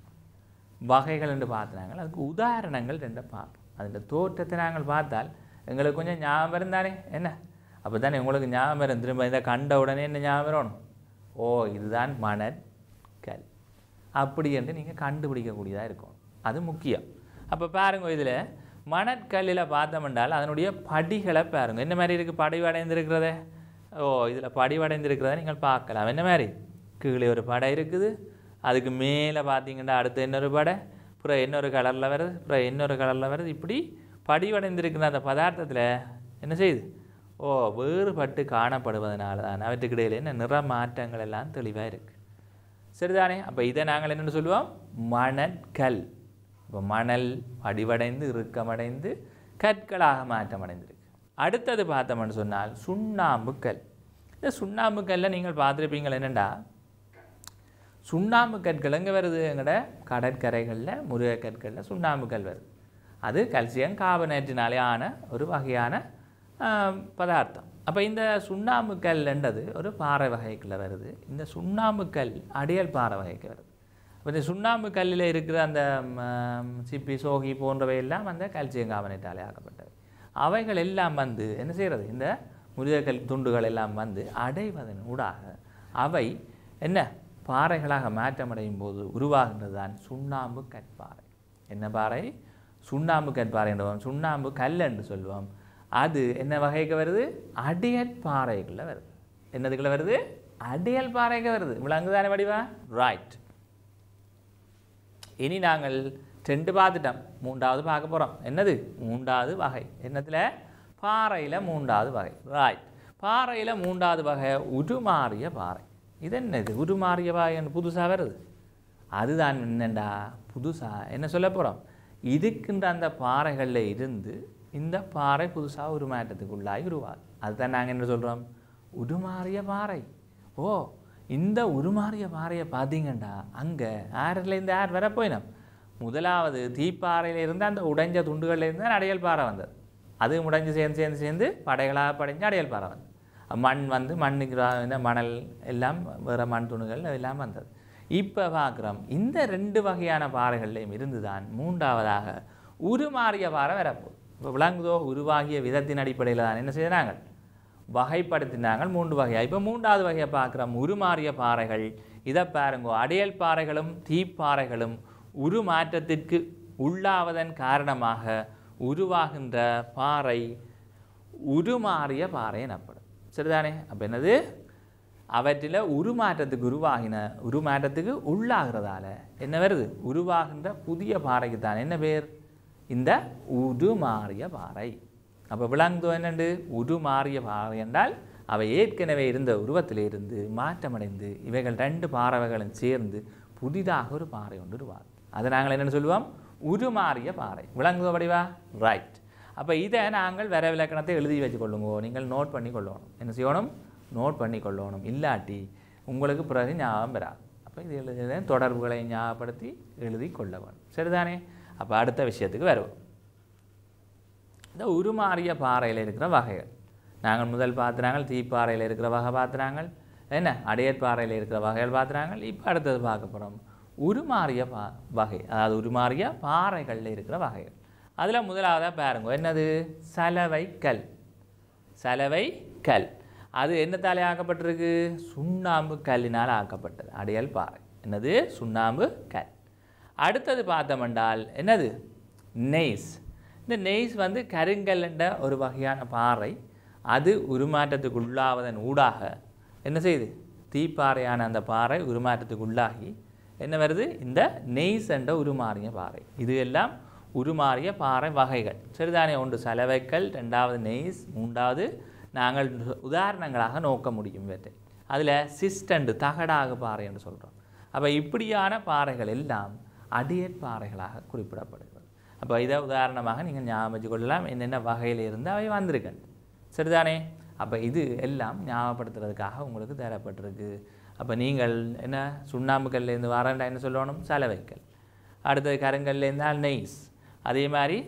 வகைகள் என்று பார்த்தாங்க. அதுக்கு உதாரணங்கள் 2 பார்ப்போம். அதில் தோற்றத்தை நாங்கள் பார்த்தால் எங்களுக்கு கொஞ்சம் ஞாபகம் இருந்தானே என்ன? அப்போ தானே உங்களுக்கு ஞாபகம் வரும். திரும்ப இதை கண்ட உடனே என்ன ஞாபகம் வரணும்? ஓ, இதுதான் மணற்கல் அப்படி என்று நீங்கள் கண்டுபிடிக்கக்கூடியதாக இருக்கும். அது முக்கியம். அப்போ பாருங்க, இதில் மணற்கல்லில் பார்த்தோம்னால் அதனுடைய படிகளை பாருங்கள் என்ன மாதிரி இருக்குது? படிவடைந்திருக்கிறதே. ஓ, இதில் படிவடைந்திருக்கிறத நீங்கள் பார்க்கலாம். என்ன மாதிரி? கீழே ஒரு படை இருக்குது, அதுக்கு மேலே பார்த்தீங்கன்னா அடுத்து இன்னொரு படை, அப்புறம் இன்னொரு கலரில் வருது, அப்புறம் இன்னொரு கலரில் வருது. இப்படி படிவடைந்திருக்கிற அந்த பதார்த்தத்தில் என்ன செய்யுது? ஓ, வேறுபட்டு காணப்படுவதனால தான் அவற்றுக்கு இடையில என்ன நிற மாற்றங்கள் எல்லாம் தெளிவாக இருக்குது. சரிதானே? அப்போ இதை நாங்கள் என்னென்னு சொல்லுவோம்? மணற்கல். இப்போ மணல் படிவடைந்து இறுக்கமடைந்து கற்களாக மாற்றமடைந்திருக்கு. அடுத்தது பார்த்தோம்னு சொன்னால் சுண்ணாம்பு கல். இந்த சுண்ணாம்பு கல்லை நீங்கள் பார்த்துருப்பீங்கள். என்னென்னா சுண்ணாம்பு கற்கள் எங்கே வருது? எங்கட கடற்கரைகளில் முருகக்கற்களில் சுண்ணாம்பு கல் வருது. அது கல்சியம் கார்பனேட்டினாலே ஆன ஒரு வகையான பதார்த்தம். அப்போ இந்த சுண்ணாம்பு கல்ன்றது ஒரு பாறை வகைக்குள்ள வருது. இந்த சுண்ணாம்பு கல் அடியல் பாறை வகைக்கு வருது. அப்போ இந்த சுண்ணாம்பு கல்லில் இருக்கிற அந்த சிப்பி சோகி போன்றவை எல்லாம் அந்த கல்சியம் கார்பனேட்டாலே ஆக்கப்பட்டது. அவைகள் எல்லாம் என்ன செய்கிறது? இந்த முருகக்கல் துண்டுகள் எல்லாம் அடைவதன் ஊடாக அவை என்ன பாறைகளாக மாற்றமடையும் போது உருவாகின்றது தான் சுண்ணாம்பு கற்பாறை. என்ன பாறை? சுண்ணாம்பு கற்பாறை என்றுவோம். சுண்ணாம்பு கல் என்று சொல்லுவோம். அது என்ன வகைக்கு வருது? அடியல் பாறைக்குள்ள வருது. என்னதுக்குள்ள வருது? அடியல் பாறைக்கு வருது. விளங்குதானே வடிவா? ரைட். இனி நாங்கள் 2 பார்த்துட்டோம். 3வது பார்க்க போகிறோம். என்னது? 3வது வகை. என்னத்தில்? பாறையில் 3வது வகை. ரைட். பாறையில் 3வது வகை உருமாறிய பாறை. இது என்னது? உருமாறிய பாறைன்னு புதுசாக வருது. அதுதான் என்னண்டா புதுசாக என்ன சொல்ல போகிறோம்? இதுக்குன்ற அந்த பாறைகளில் இருந்து இந்த பாறை புதுசாக உருமாற்றத்துக்குள்ளாகி உருவாது. அதுதான் நாங்கள் என்ன சொல்கிறோம்? உருமாறிய பாறை. ஓ, இந்த உருமாறிய பாறையை பார்த்தீங்கண்டா அங்கே ஆறிலேருந்து யார் வர போயினோம்? முதலாவது தீப்பாறையிலிருந்து அந்த உடைஞ்ச துண்டுகளில் இருந்து அடையல் பாறை வந்தது. அது உடைஞ்சு சேர்ந்து படைகளாக படைஞ்சு அடையல் பாறை வந்தது. மண் வந்து மண்ணுக்கு மணல் எல்லாம் வேறு மண் துணுகள் எல்லாம் வந்தது. இப்போ பார்க்குறோம் இந்த 2 வகையான பாறைகள்லையும் இருந்து தான் 3ஆவதாக உருமாறிய பாறை வரப்போ. இப்போ விளங்குதோ? உருவாகிய விதத்தின் அடிப்படையில் தான் என்ன செய்கிறாங்க, வகைப்படுத்தினாங்க 3 வகையாக. இப்போ 3ஆவது வகையை பார்க்குறோம், உருமாறிய பாறைகள். இதை பாருங்கோ, அடையல் பாறைகளும் தீப்பாறைகளும் உருமாற்றத்திற்கு உள்ளாவதன் காரணமாக உருவாகின்ற பாறை உருமாறிய பாறை எனப்படும். சரிதானே? அப்போ என்னது, அவற்றில் உருமாற்றத்துக்கு உள்ளாகிறதால என்ன வருது, உருவாகின்ற புதிய பாறைக்கு தான் என்ன பேர், இந்த உருமாறிய பாறை. அப்போ விளங்குதோ என்னண்டு, உருமாறிய பாறை என்றால் அவை ஏற்கனவே இருந்த உருவத்திலிருந்து மாற்றமடைந்து இவைகள் 2 பாறைகளும் சேர்ந்து புதிதாக ஒரு பாறை ஒன்று உருவாகும். அதை நாங்கள் என்னென்னு சொல்லுவோம், உருமாறிய பாறை. விளங்குதோ வடிவா? ரைட். அப்போ இதை நாங்கள் விலக்கணத்தை எழுதி வச்சுக்கொள்ளுங்கோ. நீங்கள் நோட் பண்ணி கொள்ளணும். என்ன செய்யணும், நோட் பண்ணி கொள்ளணும். இல்லாட்டி உங்களுக்கு பிறகு ஞாபகம் பெறாது. அப்போ இது எழுத தொடர்புகளை ஞாபகப்படுத்தி எழுதி கொள்ள வேணும். சரிதானே? அப்போ அடுத்த விஷயத்துக்கு வருவோம். இந்த உருமாறிய பாறையில் இருக்கிற வகைகள் நாங்கள் முதல் பார்த்துனாங்க. தீப்பாறையில் இருக்கிற வகை பார்த்துனாங்க, என்ன அடையற்பாறையில் இருக்கிற வகைகள் பார்த்துனாங்க. இப்போ அடுத்தது பார்க்க போகிறோம் உருமாறிய வகை, அதாவது உருமாறிய பாறைகளில் இருக்கிற வகைகள். அதில் முதலாவதாக பாருங்க, என்னது, சலவை கல். சலவை கல் அது என்னத்தாலே ஆக்கப்பட்டிருக்கு, சுண்ணாம்பு கல்லினால் ஆக்கப்பட்டது அடையல் பாறை. என்னது, சுண்ணாம்பு கல். அடுத்தது பார்த்தோம்னால் என்னது, நெய்ஸ். இந்த நெய்ஸ் வந்து கருங்கல் என்ற ஒரு வகையான பாறை. அது உருமாற்றத்துக்கு உள்ளாவதன் ஊடாக என்ன செய்யுது, தீப்பாறையான அந்த பாறை உருமாற்றத்துக்கு உள்ளாகி என்ன வருது, இந்த நெய்ஸ் என்ற உருமாறிய பாறை. இது எல்லாம் உருமாறிய பாறை வகைகள். சரிதானே? ஒன்று சலவைக்கல், 2வது நெய்ஸ், 3வது நாங்கள் உதாரணங்களாக நோக்க முடியும் இவற்றை. அதில் சிஸ்டண்டு தகடாக பாறை என்று சொல்கிறோம். அப்போ இப்படியான பாறைகள் எல்லாம் அடியற் பாறைகளாக குறிப்பிடப்படுகிறது. அப்போ இதை உதாரணமாக நீங்கள் ஞாபகம் வச்சு கொள்ளலாம், என்னென்ன வகையில் இருந்து அவை வந்திருக்கேன். சரிதானே? அப்போ இது எல்லாம் ஞாபகப்படுத்துறதுக்காக உங்களுக்கு தேவைப்பட்டிருக்கு. அப்போ நீங்கள் என்ன, சுண்ணாம்பு கல்லேருந்து வரண்டா என்ன சொல்லணும், சலவைக்கல். அடுத்தது கருங்கல்லேருந்தால் நெய்ஸ். அதே மாதிரி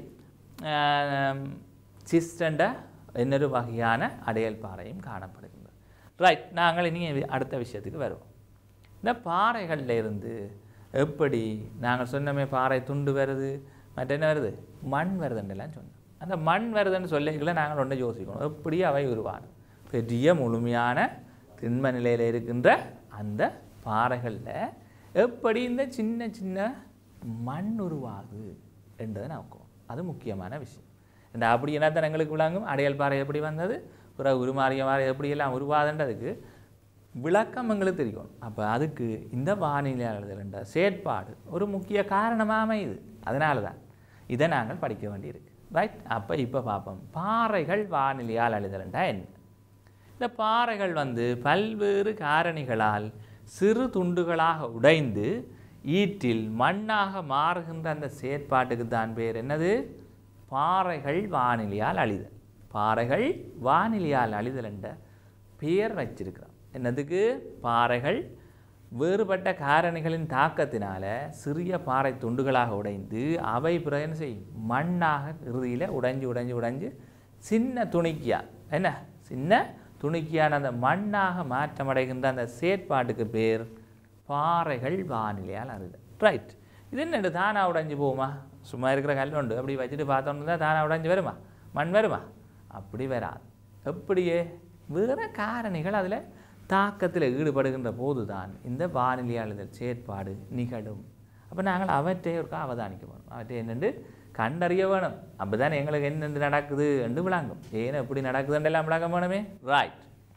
சிஸ்டண்ட இன்னொரு வகையான அடையல் பாறையும் காணப்படுகின்றது. ரைட், நாங்கள் இனி அடுத்த விஷயத்துக்கு வருவோம். இந்த பாறைகளில் இருந்து எப்படி நாங்கள் சொன்னமே பாறை துண்டு வருது, மற்ற என்ன வருது, மண் வருதுன்றெல்லாம் சொன்னோம். அந்த மண் வருதுன்னு சொல்லிக்கல நாங்கள் ஒன்றை யோசிக்கணும், எப்படி அவை உருவாகும். பெரிய முழுமையான திண்ம நிலையில் இருக்கின்ற அந்த பாறைகளில் எப்படி இந்த சின்ன சின்ன மண் உருவாகுது என்றதை நோக்குவோம். அது முக்கியமான விஷயம். இந்த அப்படி என்னத்தான் எங்களுக்கு விளங்கும், அடையல் பாறை எப்படி வந்தது, பிறகு உருமாறிய பாறை எப்படியெல்லாம் உருவாதுன்றதுக்கு விளக்கம் எங்களுக்கு தெரியும். அப்போ அதுக்கு இந்த வானிலையாளர்கள் என்ற செயற்பாடு ஒரு முக்கிய காரணமாக அமையுது. அதனால தான் இதை நாங்கள் படிக்க வேண்டியிருக்கு. ரைட். அப்போ இப்போ பார்ப்போம், பாறைகள் வானிலையால் அழிதல்ண்டா என்ன. இந்த பாறைகள் வந்து பல்வேறு காரணிகளால் சிறு துண்டுகளாக உடைந்து ஈற்றில் மண்ணாக மாறுகின்ற அந்த செயற்பாட்டுக்கு தான் பேர் என்னது, பாறைகள் வானிலையால் அழிதல். பாறைகள் வானிலையால் அழிதல் என்ற பெயர் வச்சிருக்கிறோம். என்னதுக்கு, பாறைகள் வேறுபட்ட காரணிகளின் தாக்கத்தினால சிறிய பாறை துண்டுகளாக உடைந்து அவை பிறகு என்ன செய்யும், மண்ணாக இறுதியில் உடைஞ்சு சின்ன துணிக்கியா, என்ன சின்ன துணிக்கியான அந்த மண்ணாக மாற்றமடைகின்ற அந்த செயற்பாட்டுக்கு பேர் பாறைகள் வானிலையால் அழிதல். ரைட். இது என்ன தானாக உடைஞ்சு போகுமா, சும்மா இருக்கிற கல் உண்டு அப்படி வச்சுட்டு பார்த்தோம்னு தான் தானாக உடைஞ்சு வருமா, மண் வருமா, அப்படி வராது. எப்படியே வேறு காரணிகள் அதில் தாக்கத்தில் ஈடுபடுகின்ற போது தான் இந்த வானிலையாளுதல் செயற்பாடு நிகழும். அப்போ நாங்கள் அவற்றை ஒரு அவதானிக்க வேணும், அவற்றை என்னென்று கண்டறிய வேணும். அப்போ தான் எங்களுக்கு என்னென்று நடக்குது என்று விளங்கும். ஏன்னா எப்படி நடக்குதுன்றெல்லாம் விளங்க வேணுமே. ரைட்.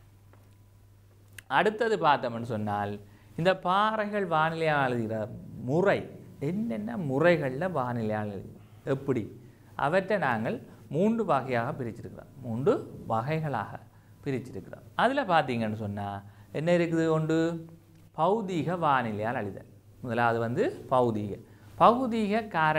அடுத்தது பார்த்தோம்னு சொன்னால் இந்த பாறைகள் வானிலையால் எழுதுகிற முறை என்னென்ன முறைகளில் வானிலையால் எழுது எப்படி, அவற்றை நாங்கள் 3 வகையாக பிரிச்சிருக்கிறோம், 3 வகைகளாக பிரிச்சிருக்கிறோம். அதில் பார்த்தீங்கன்னு சொன்னால் என்ன இருக்குது, ஒன்று பௌதீக வானிலையால் அழிதல். முதலாவது வந்து பௌதீக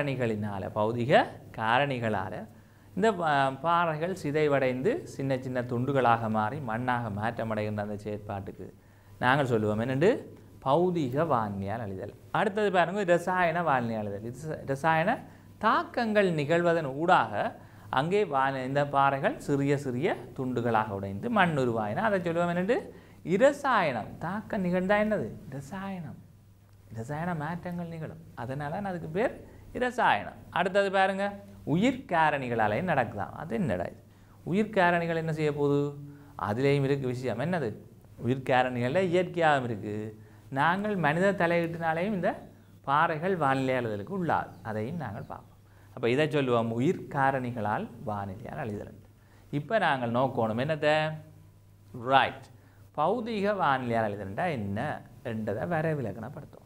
காரணிகளால் இந்த பாறைகள் சிதைவடைந்து சின்ன சின்ன துண்டுகளாக மாறி மண்ணாக மாற்றமடைகின்ற அந்த செயற்பாட்டுக்கு நாங்கள் சொல்லுவோம் என்னென்று, பௌதீக வானிலையால் அழிதல். அடுத்தது பாருங்கள் ரசாயன வானிலையால் அழிதல். இது ரசாயன தாக்கங்கள் நிகழ்வதன் ஊடாக அங்கே இந்த பாறைகள் சிறிய சிறிய துண்டுகளாக உடைந்து மண் உருவாயினா அதை சொல்லுவோம் என்னென்று இரசாயனம். தாக்கம் நிகழ்ந்தா என்னது இரசாயனம். இரசாயன மாற்றங்கள் நிகழும். அதனால அதுக்கு பேர் இரசாயனம். அடுத்தது பாருங்க, உயிர்காரணிகளாலே நடக்குதாம். அது என்னடா இது? உயிர்காரணிகள் என்ன செய்ய போகுது? அதுலேயும் இருக்குது விஷயம். என்னது? உயிர்காரணிகளில் இயற்கையாகவும் இருக்குது. நாங்கள் மனித தலையீட்டினாலேயும் இந்த பாறைகள் வானிலை அழிதலுக்கு உள்ளாது. அதையும் நாங்கள் பார்ப்போம். அப்போ இதை சொல்லுவோம் உயிர்காரணிகளால் வானிலையால் அழிதல். இப்போ நாங்கள் நோக்கணும் என்னத்தை? ரைட், பௌதிக வானிலையால் அழிதல்ண்டா என்ன என்றதை வரைவிலக்கணப்படுத்தும்.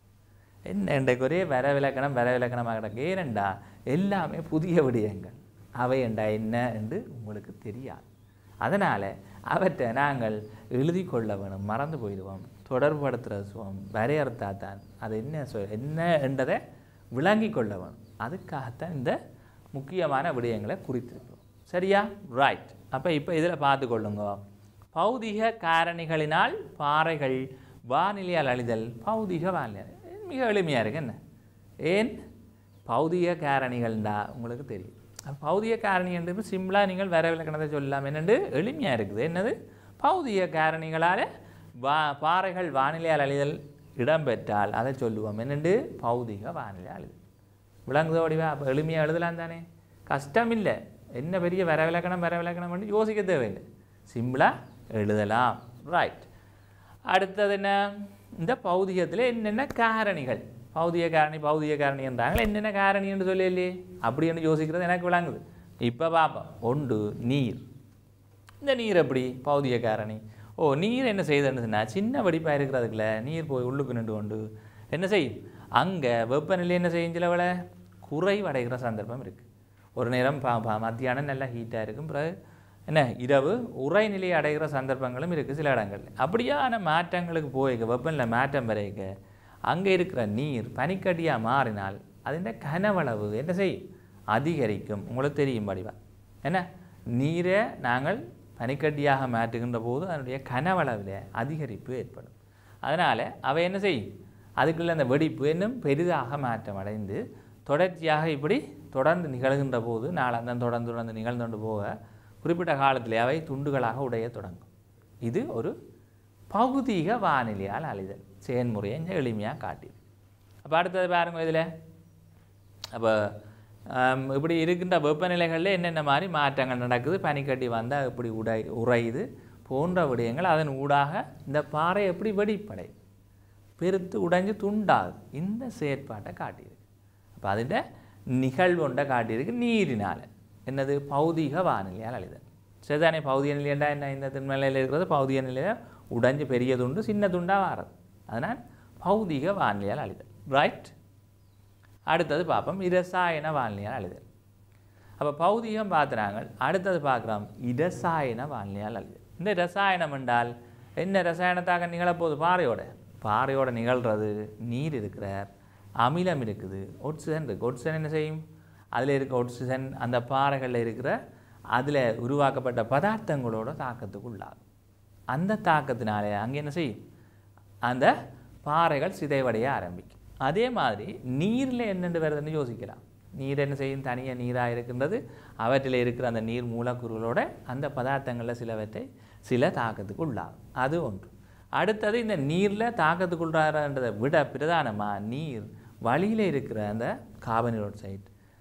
என்ன இன்றைக்கு ஒரே வரைவிலக்கணமாக கிடக்கு. ஏனெண்டா எல்லாமே புதிய விடயங்கள். அவை என்றா என்ன என்று உங்களுக்கு தெரியாது. அதனால் அவற்றை நாங்கள் எழுதி கொள்ள வேணும். மறந்து போயிடுவோம். தொடர்புபடுத்துகிறோம். வரையறுத்தாத்தான் அது என்ன என்றதை விளங்கி கொள்ள வேணும். அதுக்காகத்தான் இந்த முக்கியமான விடயங்களை குறித்திருக்கிறோம். சரியா? ரைட். அப்போ இப்போ இதில் பார்த்து கொள்ளுங்க. பௌதிக காரணிகளினால் பாறைகள் வானிலையால் அழிதல். பௌதிக வானிலை மிக எளிமையாக இருக்குது. என்ன ஏன் பௌதிக காரணிகள்ண்டா உங்களுக்கு தெரியும். பௌதிக காரணி என்று சிம்பிளாக நீங்கள் வரைவிலக்கணத்தை சொல்லலாம். என்னென்று எளிமையாக இருக்குது. என்னது? பௌதிக காரணிகளால் பாறைகள் வானிலையால் அழிதல் இடம்பெற்றால் அதை சொல்லுவோம் என்னென்று பௌதிக வானிலை அழிதல். விளங்குதோடிவா? அப்போ எளிமையாக எழுதலாம் தானே, கஷ்டம் இல்லை. என்ன பெரிய வரைவிலக்கணம் பண்ணி யோசிக்க தேவையில்லை, சிம்பிளாக எழுதலாம். ரைட். அடுத்தது என்ன? இந்த பௌதிகத்தில் என்னென்ன காரணிகள்? பௌதிக காரணி என்றாங்க. என்னென்ன காரணி என்று சொல்லலையே, அப்படி என்று யோசிக்கிறது எனக்கு விளங்குது. இப்போ பார்ப்போம். ஒன்று நீர். இந்த நீர் எப்படி பௌதிக காரணி? நீர் என்ன செய்யுதுன்னு சொன்னால், சின்ன வெடிப்பாக இருக்கிறதுக்குள்ள நீர் போய் உள்ளுக்கு நின்று கொண்டு என்ன செய்யும்? அங்கே வெப்பநிலை என்ன செய்யும்? சிலவளை குறைவடைகிற சந்தர்ப்பம் இருக்குது. ஒரு நேரம் மத்தியானம் நல்லா ஹீட்டாக இருக்கும், பிறகு என்ன இரவு உறைநிலை அடைகிற சந்தர்ப்பங்களும் இருக்குது சில இடங்களில். அப்படியான மாற்றங்களுக்கு போய்க்க வெப்பநிலை மாற்றம் வரைக்க அங்கே இருக்கிற நீர் பனிக்கட்டியாக மாறினால் அதிൻ്റെ கனவளவு என்ன செய்யும்? அதிகரிக்கும். உங்களுக்கு தெரியும் படிவா என்ன? நீரை நாங்கள் பனிக்கட்டியாக மாற்றுகின்ற போது அதனுடைய கனவளவில் அதிகரிப்பு ஏற்படும். அதனால் அவை என்ன செய்யும்? அதுக்குள்ள அந்த வெடிப்பு இன்னும் பெரிதாக மாற்றம் அடைந்து தொடர்ச்சியாக இப்படி தொடர்ந்து நிகழ்கின்ற போது நாளாந்தம் தொடர்ந்து நிகழ்ந்து போக குறிப்பிட்ட காலத்தில் அவை துண்டுகளாக உடைய தொடங்கும். இது ஒரு பௌதிக வானிலையால் அழிதல் செயல்முறையை இங்கே எளிமையாக காட்டிது. அப்போ அடுத்தது பாருங்க. இதில் அப்போ இப்படி இருக்கின்ற வெப்பநிலைகளில் என்னென்ன மாதிரி மாற்றங்கள் நடக்குது, பனிக்கட்டி வந்தால் எப்படி உறையுது போன்ற விடயங்கள், அதன் ஊடாக இந்த பாறை எப்படி வெடிப்படை பெருத்து உடைஞ்சு துண்டாகுது, இந்த செயற்பாட்டை காட்டியிருக்கு. அப்போ அதில் நிகழ்வு ஒன்றை காட்டியிருக்கு நீரினால். என்னது? பௌதிக வானிலையால் அழிதல். சரிதானே? பௌதிக நிலையண்டா என்ன? இந்த திண்மநிலையில் இருக்கிறது பௌதிக நிலையில் உடைஞ்சு பெரிய துண்டு சின்ன துண்டாக வாரது. அதனால் பௌதிக வானிலையால் அழிதல். ரைட். அடுத்தது பார்ப்போம் இரசாயன வானிலையால் அழிதல். அப்போ பௌதிகம் பார்த்துறாங்க. அடுத்தது பார்க்குறோம் இரசாயன வானிலையால் அழிதல். இந்த ரசாயனம் என்றால் என்ன? ரசாயனத்தாக நிகழப்போகுது பாறையோட நிகழ்கிறது. நீர் இருக்கிறார், அமிலம் இருக்குது, ஒட்சிஜன் இருக்குது. ஒட்சிஜன் என்ன செய்யும்? அதில் இருக்க ஒட்சிஜன் அந்த பாறைகளில் இருக்கிற அதில் உருவாக்கப்பட்ட பதார்த்தங்களோட தாக்கத்துக்கு உள்ளாகும். அந்த தாக்கத்தினாலே அங்கே என்ன செய்யும்? அந்த பாறைகள் சிதைவடைய ஆரம்பிக்கும். அதே மாதிரி நீரில் என்னென்று வருதுன்னு யோசிக்கலாம். நீர் என்ன செய்யும்? தனியாக நீராக இருக்கின்றது. அவற்றில் இருக்கிற அந்த நீர் மூலக்கூறுகளோட அந்த பதார்த்தங்களில் சிலவற்றை சில தாக்கத்துக்கு உள்ளாகும். அது ஒன்று. அடுத்தது இந்த நீரில் தாக்கத்துக்குள்ளாரன்றதை விட பிரதானமாக நீர் வழியில் இருக்கிற அந்த கார்பன் ஆக்சைடு,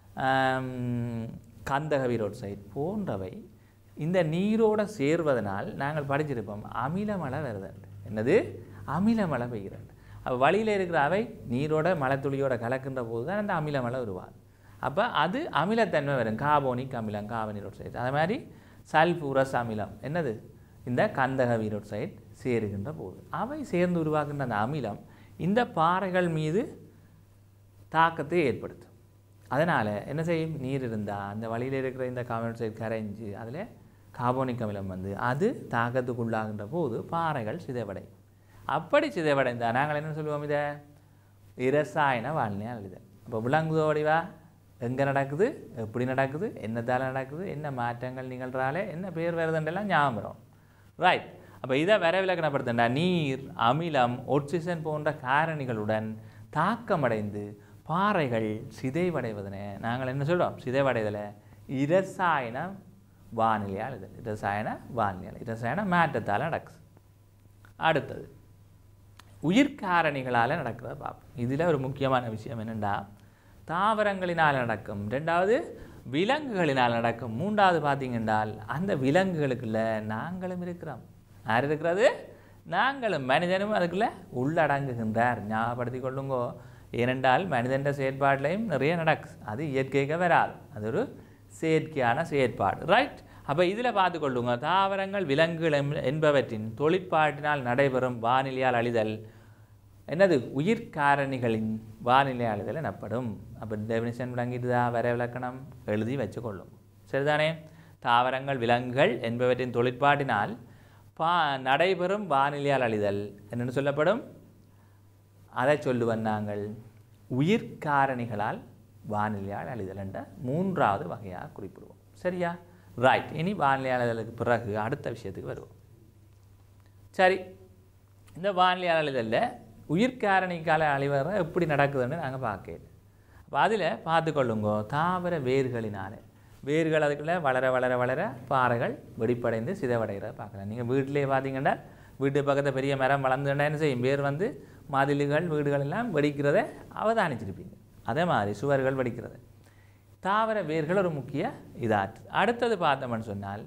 கந்தக ஆக்சைடு போன்றவை இந்த நீரோடு சேர்வதனால் நாங்கள் படிச்சிருப்போம் அமிலமழை வருது. என்னது? அமிலமழை பெய்கிறது. அப்போ வழியில் இருக்கிற அவை நீரோட மழைத்துளியோட கலக்கின்ற போது தான் அந்த அமிலமழை உருவாகும். அப்போ அது அமிலத்தன்மை வரும். கார்போனிக் அமிலம், கார்பன் ஆக்சைடு. அது மாதிரி சல்ஃபூரஸ் அமிலம் என்னது? இந்த கந்தக ஆக்சைடு சேருகின்ற போது அவை சேர்ந்து உருவாக்குகின்ற அந்த அமிலம் இந்த பாறைகள் மீது தாக்கத்தை ஏற்படுத்தும். அதனால் என்ன செய்யும்? நீர் இருந்தால் அந்த வழியில் இருக்கிற இந்த கார்பன் ஆக்சைடு கரைஞ்சு அதில் கார்போனிக் அமிலம் வந்து அது தாக்கத்துக்குள்ளாகின்ற போது பாறைகள் சிதைவடையும். அப்படி சிதைவடைந்தால் நாங்கள் என்ன சொல்லுவோம்? இதை இரசாயன வானிலையால் அழிதல். இப்போ விலங்குதோடிவா எங்கே நடக்குது, எப்படி நடக்குது, என்னத்தால் நடக்குது, என்ன மாற்றங்கள் நிகழ்றாலே என்ன பேர் வருதுன்றெல்லாம் ஞாபகம் வரும். ரைட். அப்போ இதை வரைவிலக்கணப்படுத்தா நீர், அமிலம், ஒட்சிஜன் போன்ற காரணிகளுடன் தாக்கமடைந்து பாறைகள் சிதைவடைவதனை நாங்கள் என்ன சொல்கிறோம்? சிதைவடைதலை இரசாயன வானிலை அழிதல். இரசாயன மாற்றத்தால் நடக்குது. அடுத்தது உயிர்காரணிகளால் நடக்கிறத பார்ப்போம். இதில் ஒரு முக்கியமான விஷயம் என்னென்னா தாவரங்களினால் நடக்கும், ரெண்டாவது விலங்குகளினால் நடக்கும், மூன்றாவது பார்த்தீங்கன்றால் அந்த விலங்குகளுக்குள்ள நாங்களும் இருக்கிறோம். யார் இருக்கிறது? நாங்களும், மனிதனும் அதுக்குள்ளே உள்ளடங்குகின்றார். ஞாபகப்படுத்தி கொள்ளுங்கோ. ஏனென்றால் மனிதன் செயற்பாட்டிலையும் நிறைய நடக்குது. அது இயற்கைக்கு வராது, அது ஒரு செயற்கையான செயற்பாடு. ரைட். அப்போ இதில் பார்த்து கொள்ளுங்க, தாவரங்கள் விலங்குகள் என்பவற்றின் தொழிற்பாட்டினால் நடைபெறும் வானிலையால் அழிதல் என்னது? உயிர்காரணிகளின் வானிலை அழிதல் எனப்படும். அப்போ டெஃபினிஷன் விளங்கிட்டுதா? வர விளக்கணம் எழுதி வச்சுக்கொள்ளும். சரிதானே? தாவரங்கள் விலங்குகள் என்பவற்றின் தொழிற்பாட்டினால் நடைபெறும் வானிலையால் அழிதல் என்னென்னு சொல்லப்படும்? அதை சொல்லுவோம் நாங்கள் உயிர்காரணிகளால் வானிலையால் அழிதல் என்ற மூன்றாவது வகையாக குறிப்பிடுவோம். சரியா? ரைட். இனி வானிலை அழிதலுக்கு பிறகு அடுத்த விஷயத்துக்கு வருவோம். சரி, இந்த வானிலை அழிதலில் உயிர்காரணிக்கால அழிவர எப்படி நடக்குதுன்னு நாங்கள் பார்க்கல. அப்போ அதில் பார்த்துக்கொள்ளுங்கோ, தாவர வேர்களினால் வேர்கள் அதுக்குள்ளே வளர வளர வளர பாறைகள் வெடிப்படைந்து சிதைவடைகிறத பார்க்கலாம். நீங்கள் வீட்டிலேயே பார்த்தீங்கன்னா வீட்டு பக்கத்தில் பெரிய மரம் வளர்ந்துட்டா என்ன செய்யும்? வேர் வந்து மதில்கள் வீடுகள் எல்லாம் வெடிக்கிறத அவதானிச்சிருப்பீங்க. அதே மாதிரி சுவர்கள் வெடிக்கிறது. தாவர வேர்கள் ஒரு முக்கிய இதாற்று. அடுத்தது பார்த்தோம்னு சொன்னால்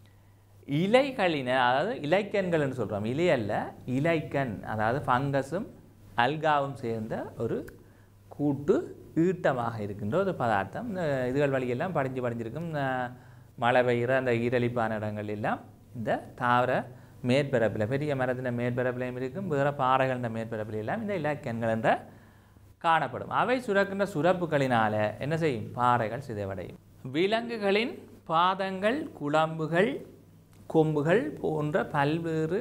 இலைகளின, அதாவது இலைக்கன்கள்னு சொல்கிறோம். இலை அல்ல, இலைக்கன், அதாவது ஃபங்கஸும் அல்காவும் சேர்ந்த ஒரு கூட்டு ஈட்டமாக இருக்கின்ற ஒரு பதார்த்தம். இந்த இதுகள் வழியெல்லாம் படிஞ்சிருக்கும். மழை பெய்கிற அந்த ஈரலிப்பான இடங்கள் எல்லாம் இந்த தாவர மேற்பரப்பில், பெரிய மரத்தின் மேற்பரப்பிலையும் இருக்கும், வேறு பாறைகளின் மேற்பரப்பில் எல்லாம் இந்த இலைக்கன்கள் என்ற காணப்படும். அவை சுரக்கின்ற சுரப்புகளினால் என்ன செய்யும்? பாறைகள் சிதைவடையும். விலங்குகளின் பாதங்கள், குழம்புகள், கொம்புகள் போன்ற பல்வேறு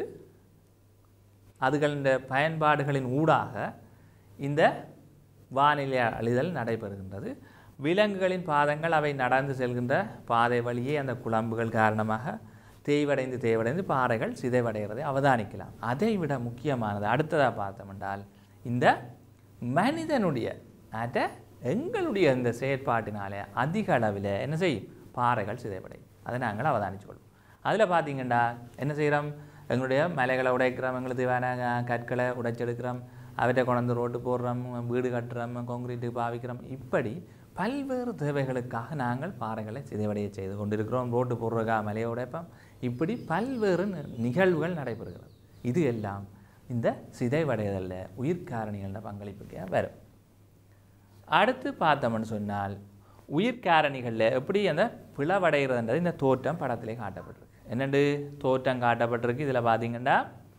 அதுகளின் பயன்பாடுகளின் ஊடாக இந்த வானிலை அழிதல் நடைபெறுகின்றது. விலங்குகளின் பாதங்கள் அவை நடந்து செல்கின்ற பாதை வழியே அந்த குழம்புகள் காரணமாக தேய்வடைந்து பாறைகள் சிதைவடைகிறதை அவதானிக்கலாம். அதை விட முக்கியமானது அடுத்ததாக பார்த்தோம் என்றால் இந்த மனிதனுடைய எங்களுடைய இந்த செயற்பாட்டினாலே அதிக அளவில் என்ன செய்யும்? பாறைகள் சிதைவடையும். அதை நாங்கள் அவதானிச்சுக்கொள்வோம். அதில் பார்த்தீங்கன்னா என்ன செய்கிறோம்? எங்களுடைய மலைகளை உடைக்கிறோம், எங்களுக்கு தேவையான கற்களை உடைச்செடுக்கிறோம், அவற்றை கொண்டு ரோட்டு போடுறோம், வீடு கட்டுறோம், கான்கிரீட்டு பாவிக்கிறோம். இப்படி பல்வேறு தேவைகளுக்காக நாங்கள் பாறைகளை சிதைவடைய செய்து கொண்டிருக்கிறோம். ரோட்டு போடுறதுக்காக மலையை உடைப்போம். இப்படி பல்வேறு நிகழ்வுகள் நடைபெறுகிறது. இது எல்லாம் இந்த சிதைவடைதலில் உயிர்காரணிகளின் பங்களிப்புக்கு வரும். அடுத்து பார்த்தோம்னு சொன்னால் உயிர்காரணிகளில் எப்படி அந்த பிளவடைகிறதுன்றது இந்த தோற்றம் படத்திலே காட்டப்பட்டிருக்கு. என்னென்று தோற்றம் காட்டப்பட்டிருக்கு? இதில் பார்த்தீங்கன்னா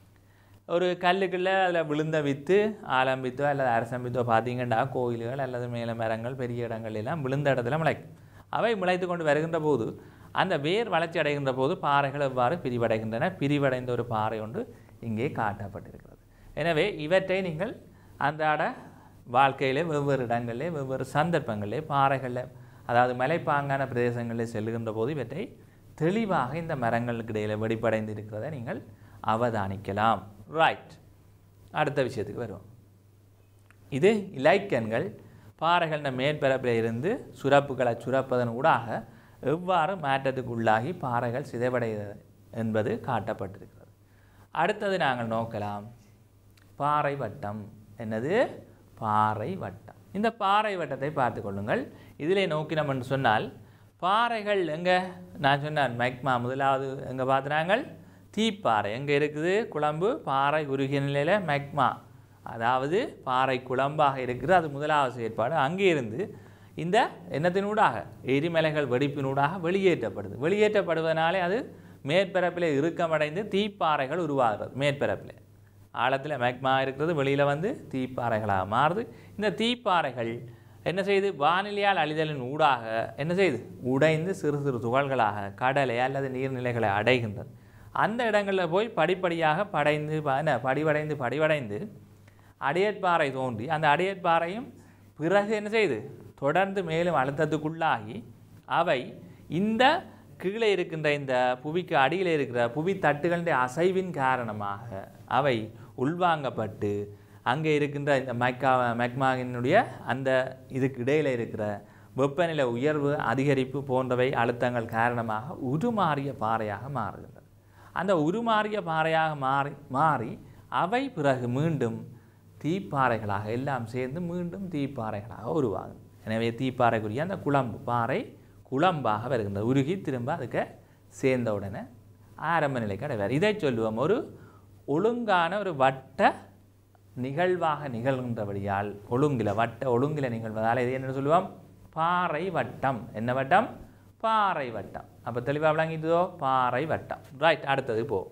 ஒரு கல்லுக்குள்ளே அதில் விழுந்த வித்து, ஆலம் வித்தோ அல்லது அரசம் வித்தோ பார்த்தீங்கன்னா கோயில்கள் அல்லது மேலே மரங்கள் பெரிய இடங்கள் எல்லாம் விழுந்த இடத்துல முளைக்கும். அவை முளைத்து கொண்டு வருகின்ற போது அந்த வேர் வளர்ச்சி அடைகின்ற போது பாறைகள் எவ்வாறு பிரிவடைகின்றன? பிரிவடைந்த ஒரு பாறை ஒன்று இங்கே காட்டப்பட்டிருக்கிறது. எனவே இவற்றை நீங்கள் அன்றாட வாழ்க்கையிலே வெவ்வேறு இடங்களிலே வெவ்வேறு சந்தர்ப்பங்களிலே பாறைகளில், அதாவது மலைப்பாங்கான பிரதேசங்களில் செல்லுகின்ற போது இவற்றை தெளிவாக இந்த மரங்களுக்கு இடையில் வெடிப்படைந்து இருக்கிறதை நீங்கள் அவதானிக்கலாம். ரைட். அடுத்த விஷயத்துக்கு வருவோம். இது இலைக்கன்கள் பாறைகளின் மேற்பரப்பில் இருந்து சுரப்புகளை சுரப்பதன் ஊடாக எவ்வாறு மாற்றத்துக்கு உள்ளாகி பாறைகள் சிதைவடைகிறது என்பது காட்டப்பட்டிருக்கிறது. அடுத்தது நாங்கள் நோக்கலாம் பாறை வட்டம். என்னது? பாறை வட்டம். இந்த பாறை வட்டத்தை பார்த்து கொள்ளுங்கள். இதிலே நோக்கினோம் என்று சொன்னால் பாறைகள் எங்கே? நான் சொன்னேன் மைக்மா முதலாவது எங்கே பார்த்துனாங்க? தீப்பாறை எங்கே இருக்குது? குழம்பு பாறை உருகிய நிலையில் மைக்மா, அதாவது பாறை குழம்பாக இருக்குது. அது முதலாவது செயற்பாடு. அங்கே இருந்து இந்த எண்ணத்தினூடாக எரிமலைகள் வெடிப்பினூடாக வெளியேற்றப்படுது. வெளியேற்றப்படுவதனாலே அது மேற்பரப்பில் இறுக்கமடைந்து தீப்பாறைகள் உருவாகிறது. மேற்பரப்பில் ஆழத்தில் மேக்மா இருக்கிறது, வெளியில் வந்து தீப்பாறைகளாக மாறுது. இந்த தீப்பாறைகள் என்ன செய்யுது? வானிலையால் அழிதலின் ஊடாக என்ன செய்யுது? உடைந்து சிறு சிறு துகள்களாக கடலை அல்லது நீர்நிலைகளை அடைகின்றது. அந்த இடங்களில் போய் படிப்படியாக படிவடைந்து அடியற்பாறை தோன்றி அந்த அடியற்பாறையும் பிறகு என்ன செய்யுது? தொடர்ந்து மேலும் அழுத்தத்துக்குள்ளாகி அவை இந்த கீழே இருக்கின்ற இந்த புவிக்கு அடியில் இருக்கிற புவி தட்டுகளுடைய அசைவின் காரணமாக அவை உள்வாங்கப்பட்டு அங்கே இருக்கின்ற இந்த மெக்மாவினுடைய அந்த இதுக்கு இடையில் இருக்கிற வெப்பநிலை உயர்வு அதிகரிப்பு போன்றவை அழுத்தங்கள் காரணமாக உருமாறிய பாறையாக மாறுகின்றது. அந்த உருமாறிய பாறையாக மாறி அவை பிறகு மீண்டும் தீப்பாறைகளாக எல்லாம் சேர்ந்து மீண்டும் தீப்பாறைகளாக உருவாகும். எனவே தீப்பாறைக்குரிய அந்த குழம்பு பாறை குழம்பாக வருகின்றது. உருகி திரும்ப அதுக்கு சேர்ந்த உடனே ஆரம்ப நிலைக்கு அடைவார். இதை சொல்லுவோம் ஒரு ஒழுங்கான ஒரு வட்ட நிகழ்வாக நிகழ்கின்றபடியால் ஒழுங்கில நிகழ்வதால் இது என்ன சொல்லுவோம்? பாறை வட்டம். என்ன வட்டம்? பாறை வட்டம். அப்போ தெளிவாக விளங்கிட்டதோ? பாறை வட்டம். ரைட், அடுத்தது போ.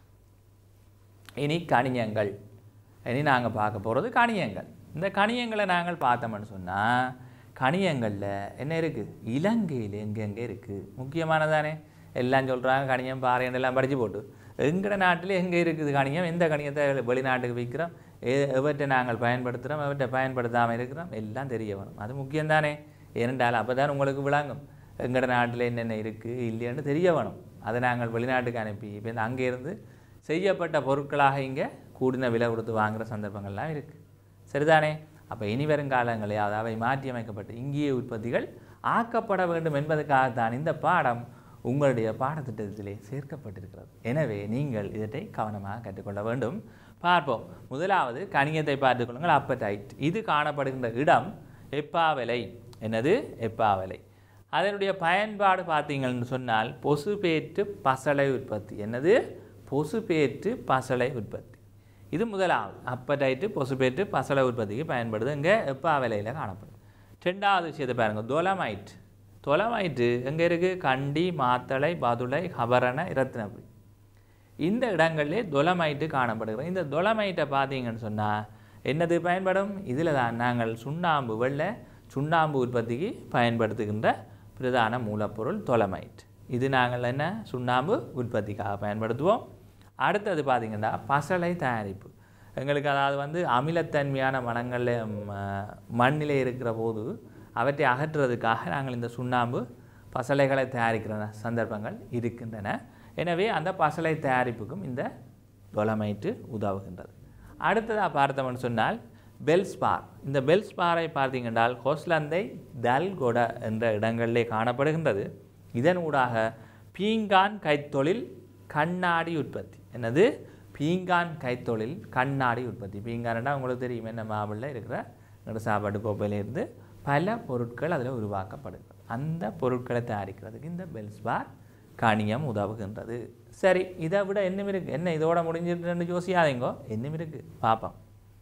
இனி கணியங்கள். இனி நாங்கள் பார்க்க போகிறது கணியங்கள். இந்த கணியங்களை நாங்கள் பார்த்தோம்னு சொன்னால் கணியங்களில் என்ன இருக்குது? இலங்கையில் எங்கெங்கே இருக்குது? முக்கியமானதானே. எல்லாம் சொல்கிறாங்க கணியம் பாறைன்னு எல்லாம் படித்து போட்டு. எங்கட நாட்டில் எங்கே இருக்குது கணியம்? எந்த கணியத்தை வெளிநாட்டுக்கு விற்கிறோம்? எவற்றை நாங்கள் பயன்படுத்துகிறோம்? எவற்றை பயன்படுத்தாமல் இருக்கிறோம்? எல்லாம் தெரிய வேணும். அது முக்கியம்தானே. ஏனென்றால் அப்போ தான் உங்களுக்கு விளங்கும் எங்கட நாட்டில் என்னென்ன இருக்குது இல்லைன்னு தெரிய வேணும். அதை நாங்கள் வெளிநாட்டுக்கு அனுப்பி இப்போ அங்கே இருந்து செய்யப்பட்ட பொருட்களாக இங்கே கூடின விலை கொடுத்து வாங்குகிற சந்தர்ப்பங்கள்லாம் இருக்குது. சரிதானே? அப்போ இனி வருங்காலங்களே அவை மாற்றி அமைக்கப்பட்டு இங்கேயே உற்பத்திகள் ஆக்கப்பட வேண்டும் என்பதற்காகத்தான் இந்த பாடம் உங்களுடைய பாடத்திட்டத்திலே சேர்க்கப்பட்டிருக்கிறது. எனவே நீங்கள் இதனை கவனமாக கற்றுக்கொள்ள வேண்டும். பார்ப்போம். முதலாவது கணியத்தை பார்த்துக்கொள்ளுங்கள். அப்படைட். இது காணப்படுகின்ற இடம் எப்பாவலை. என்னது? எப்பாவலை. அதனுடைய பயன்பாடு பார்த்தீங்கன்னு சொன்னால் பொசுபேற்று பசலை உற்பத்தி. என்னது? பொசுபேற்று பசலை உற்பத்தி. இது முதலாவது. அப்படைட்டு பொசுபேற்று பசலை உற்பத்திக்கு பயன்படுது. இங்கே எப்பாவலையில் காணப்படுது. ரெண்டாவது விஷயத்தை பாருங்கள். தொலமைட். தொலமைட்டு எங்கே இருக்குது? கண்டி, மாத்தளை, பதுளை, ஹபரண, இரத்தினபுரி. இந்த இடங்களிலே தொலமைட்டு காணப்படுகிறது. இந்த தொலமைட்டை பார்த்தீங்கன்னு சொன்னால் என்னது பயன்படும்? இதில் தான் நாங்கள் சுண்ணாம்பு வெள்ளை சுண்ணாம்பு உற்பத்திக்கு பயன்படுத்துகின்ற பிரதான மூலப்பொருள் தொலமைட். இது நாங்கள் என்ன சுண்ணாம்பு உற்பத்திக்காக பயன்படுத்துவோம். அடுத்தது பார்த்திங்கன்னா பசலை தயாரிப்பு. எங்களுக்கு அதாவது அமிலத்தன்மையான மண்ணிலே இருக்கிற போது அவற்றை அகற்றுவதற்காக நாங்கள் இந்த சுண்ணாம்பு பசலைகளை தயாரிக்கிற சந்தர்ப்பங்கள் இருக்கின்றன. எனவே அந்த பசலை தயாரிப்புக்கும் இந்த டொலமைட்டு உதவுகின்றது. அடுத்ததாக பார்த்தோம்னு சொன்னால் பெல்ஸ்பார். இந்த பெல்ஸ்பாரை பார்த்தீங்கன்றால் ஹொஸ்லந்தை, தல்கொட என்ற இடங்களிலே காணப்படுகின்றது. இதன் ஊடாக பீங்கான் கைத்தொழில் கண்ணாடி உற்பத்தி. என்னது? பீங்கான் கைத்தொழில் கண்ணாடி உற்பத்தி. பீங்கான்டா உங்களுக்கு தெரியும், என்ன மாவுள்ள இருக்கிற சாப்பாட்டு கோப்பையிலிருந்து பல பொருட்கள் அதில் உருவாக்கப்படுகிறது. அந்த பொருட்களை தயாரிக்கிறதுக்கு இந்த பெல்ஸ்பார் கணியம் உதவுகின்றது. சரி, இதை விட இன்னும் இருக்குது. என்ன இதோட முடிஞ்சிட்டு யோசியாதீங்கோ, இன்னும் இருக்குது. பார்ப்போம்.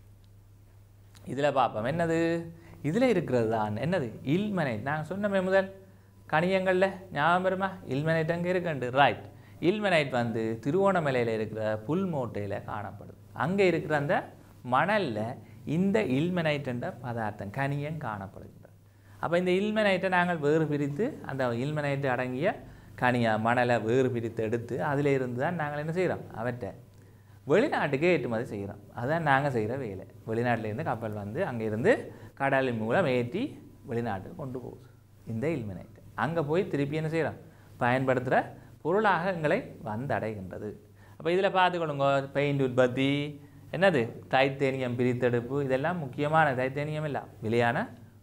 இதில் பார்ப்போம். என்னது? இதில் இருக்கிறது தான் என்னது? இல்மனைட். நாங்கள் சொன்னமே முதல் கணியங்களில் ஞாபகம் வருமா? இல்மனைட் அங்கே இருக்குண்டு. ரைட். இல்மனைட் திருவோணமலையில் இருக்கிற புல் மூட்டையில் காணப்படுது. அங்கே இருக்கிற அந்த மணலில் இந்த இல்மனைட் என்ற பதார்த்தம் கணியம் காணப்படுகின்றது. அப்போ இந்த இல்மனைட்டை நாங்கள் வேறு பிரித்து அந்த இல்மனைட்டு அடங்கிய மணலை வேறு பிரித்து எடுத்து அதில் இருந்து தான் நாங்கள் என்ன செய்கிறோம்? அவற்றை வெளிநாட்டுக்கே ஏற்றுமதி செய்கிறோம். அதுதான் நாங்கள் செய்கிற வேலை. வெளிநாட்டிலேருந்து கப்பல் அங்கே இருந்து கடலின் மூலம் ஏற்றி வெளிநாட்டுக்கு கொண்டு போகுது இந்த இல்மனைட். அங்கே போய் திருப்பி என்ன செய்கிறோம்? பயன்படுத்துகிற பொருளாக எங்களை வந்தடைகின்றது. அப்போ இதில் பார்த்துக்கொள்ளுங்க. பெயிண்ட் உற்பத்தி, என்னது? தைத்தேனியம் பிரித்தெடுப்பு, இதெல்லாம் முக்கியமான தைத்தேனியம் எல்லாம் விலையான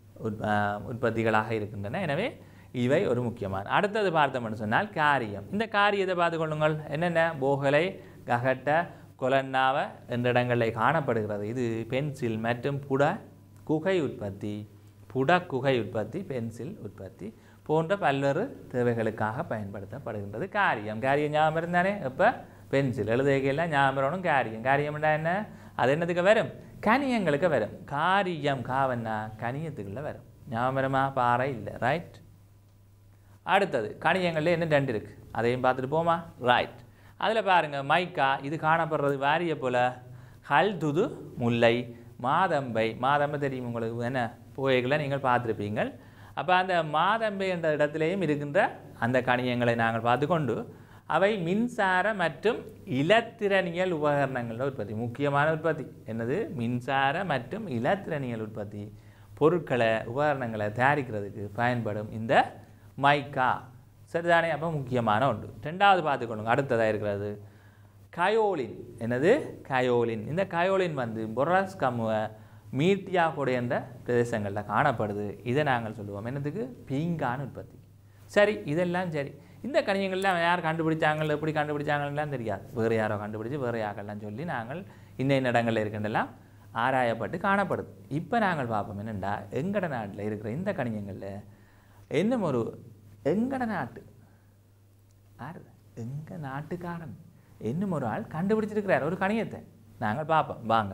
உற்பத்திகளாக இருக்கின்றன. எனவே இவை ஒரு முக்கியமான. அடுத்தது பார்த்தோம்னு சொன்னால் காரியம். இந்த காரியத்தை பார்த்துக்கொள்ளுங்கள். என்னென்ன? போகலை, ககட்ட, கொலன்னாவ என்ற இடங்களில் காணப்படுகிறது. இது பென்சில் மற்றும் குகை உற்பத்தி, குகை உற்பத்தி, பென்சில் உற்பத்தி போன்ற பல்வேறு தேவைகளுக்காக பயன்படுத்தப்படுகின்றது. காரியம் ஞாபகம் இருந்தானே? இப்போ பென்சில் எழுதுகையெல்லாம் ஞாபகம் வரணும். காரியம்னா என்ன? அது என்னத்துக்கு வரும்? கனியங்களுக்கு வரும். காரியம் காவன்னா கனியத்துக்குள்ள வரும். ஞாபகம் வருமா? பாறை இல்லை. ரைட். அடுத்தது கனியங்களில் என்ன 2 இருக்குது, அதையும் பார்த்துட்டு போமா? ரைட். அதில் பாருங்கள், மைக்கா. இது காணப்படுறது வாரிய போல் ஹல்துது முல்லை, மாதம்பை. மாதம்பை தெரியும் உங்களுக்கு, என்ன போய்களை நீங்கள் பார்த்துருப்பீங்கள். அப்போ அந்த மாதம்பை என்ற இடத்திலேயும் இருக்கின்ற அந்த கணியங்களை நாங்கள் பார்த்துக்கொண்டு அவை மின்சார மற்றும் இலத்திரனியல் உபகரணங்கள உற்பத்தி. முக்கியமான உற்பத்தி என்னது? மின்சார மற்றும் இலத்திரனியல் உற்பத்தி பொருட்களை உபகரணங்களை தயாரிக்கிறதுக்கு பயன்படும் இந்த மைக்கா. சரிதானே? அப்போ முக்கியமான ஒன்று. 2வது பார்த்துக்கொள்ளுங்க. அடுத்ததாக இருக்கிறது கயோலின். என்னது? கயோலின். இந்த கயோலின் பொராஸ் கமுவை மீட்டியாகோடு என்ற பிரதேசங்களில் காணப்படுது. இதை நாங்கள் சொல்லுவோம் என்னதுக்கு? பீங்கான் உற்பத்தி. சரி, இதெல்லாம் சரி. இந்த கனியங்கள்லாம் யார் கண்டுபிடிச்சாங்க, எப்படி கண்டுபிடிச்சாங்கலாம் தெரியாது. வேறு யாரோ கண்டுபிடிச்சி வேறு யாரெல்லாம் சொல்லி நாங்கள் இன்ன இடங்களில் இருக்கின்றெல்லாம் ஆராயப்பட்டு காணப்படுது. இப்போ நாங்கள் பார்ப்போம் என்னென்னா, எங்கட நாட்டில் இருக்கிற இந்த கனியங்களில் இன்னும் ஒரு எங்கட நாட்டு யார் எங்கள் நாட்டுக்காரன் இன்னும் ஒரு ஆள் கண்டுபிடிச்சிருக்கிறார் ஒரு கணியத்தை. நாங்கள் பார்ப்போம் வாங்க.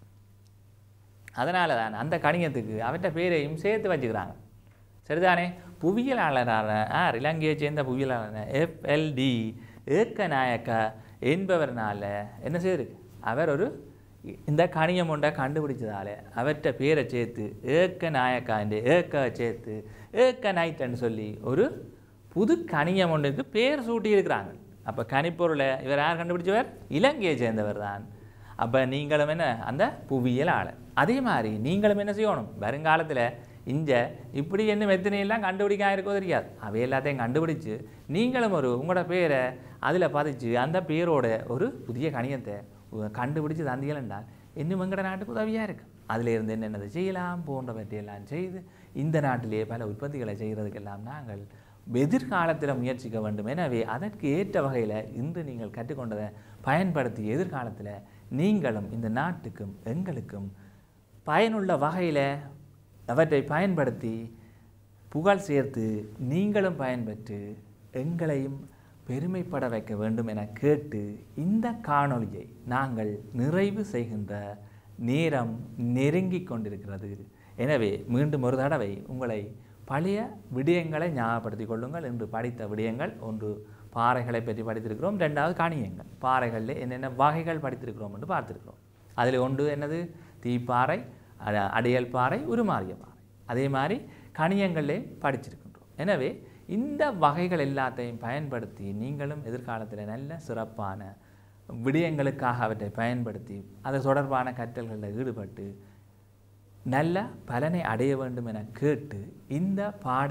அதனால தான் அந்த கணியத்துக்கு அவற்ற பேரையும் சேர்த்து வச்சுக்கிறாங்க. சரிதானே? புவியியலாளரான இலங்கையை சேர்ந்த புவியியலாளரான FLD ஏக்கநாயக்கா என்பவர்னால என்ன செய்யிருக்கு, அவர் ஒரு இந்த கணியம் ஒன்றை கண்டுபிடிச்சதால அவற்ற பேரை சேர்த்து ஏக்கநாயக்கா என்று ஏக்க சேர்த்து ஏக்கனைட்ன்னு சொல்லி ஒரு புது கணியம் ஒன்றுக்கு பேர் சூட்டி இருக்கிறாங்க. அப்போ கனிப்பொருளை இவர் யார் கண்டுபிடிச்சவர்? இலங்கையை சேர்ந்தவர் தான். அப்போ நீங்களும் என்ன அந்த புவியியலாளர். அதே மாதிரி நீங்களும் என்ன செய்யணும், வருங்காலத்தில் இப்படி என்ன எத்தனையெல்லாம் கண்டுபிடிக்க இருக்கோ தெரியாது, அவை எல்லாத்தையும் கண்டுபிடிச்சு நீங்களும் ஒரு உங்களோட பேரை அதில் பதிச்சு அந்த பேரோட ஒரு புதிய கணியத்தை கண்டுபிடிச்சு தந்தீர்கள் என்றால் இன்னும் எங்கட நாட்டுக்கு உதவியாக இருக்குது. அதில் இருந்து என்னென்னதை செய்யலாம் போன்றவற்றையெல்லாம் செய்து இந்த நாட்டிலேயே பல உற்பத்திகளை செய்கிறதுக்கெல்லாம் நாங்கள் எதிர்காலத்தில் முயற்சிக்க வேண்டும். எனவே அதற்கு ஏற்ற வகையில் இன்று நீங்கள் கற்றுக்கொண்டதை பயன்படுத்தி எதிர்காலத்தில் நீங்களும் இந்த நாட்டுக்கும் எங்களுக்கும் பயனுள்ள வகையில் அவற்றை பயன்படுத்தி புகழ் சேர்த்து நீங்களும் பயன்பெற்று எங்களையும் பெருமைப்பட வைக்க வேண்டும் என கேட்டு இந்த காணொளியை நாங்கள் நிறைவு செய்கின்ற நேரம் நெருங்கி கொண்டிருக்கிறது. எனவே மீண்டும் ஒரு தடவை உங்களை பழைய விடயங்களை ஞாபகப்படுத்திக் கொள்ளுங்கள். இன்று படித்த விடயங்கள், ஒன்று பாறைகளை பற்றி படித்திருக்கிறோம், ரெண்டாவது கணியங்கள். பாறைகளில் என்னென்ன வகைகள் படித்திருக்கிறோம் என்று பார்த்துருக்கிறோம். அதில் ஒன்று என்னது? தீப்பாறை, அடையல் பாறை, உருமாறிய பாறை. அதே மாதிரி கணியங்களே படிச்சிருக்கின்றோம். எனவே இந்த வகைகள் எல்லாத்தையும் பயன்படுத்தி நீங்களும் எதிர்காலத்தில் நல்ல சிறப்பான விடயங்களுக்காக அவற்றை பயன்படுத்தி அது தொடர்பான கற்றல்களில் ஈடுபட்டு நல்ல பலனை அடைய வேண்டும் என கேட்டு இந்த பாட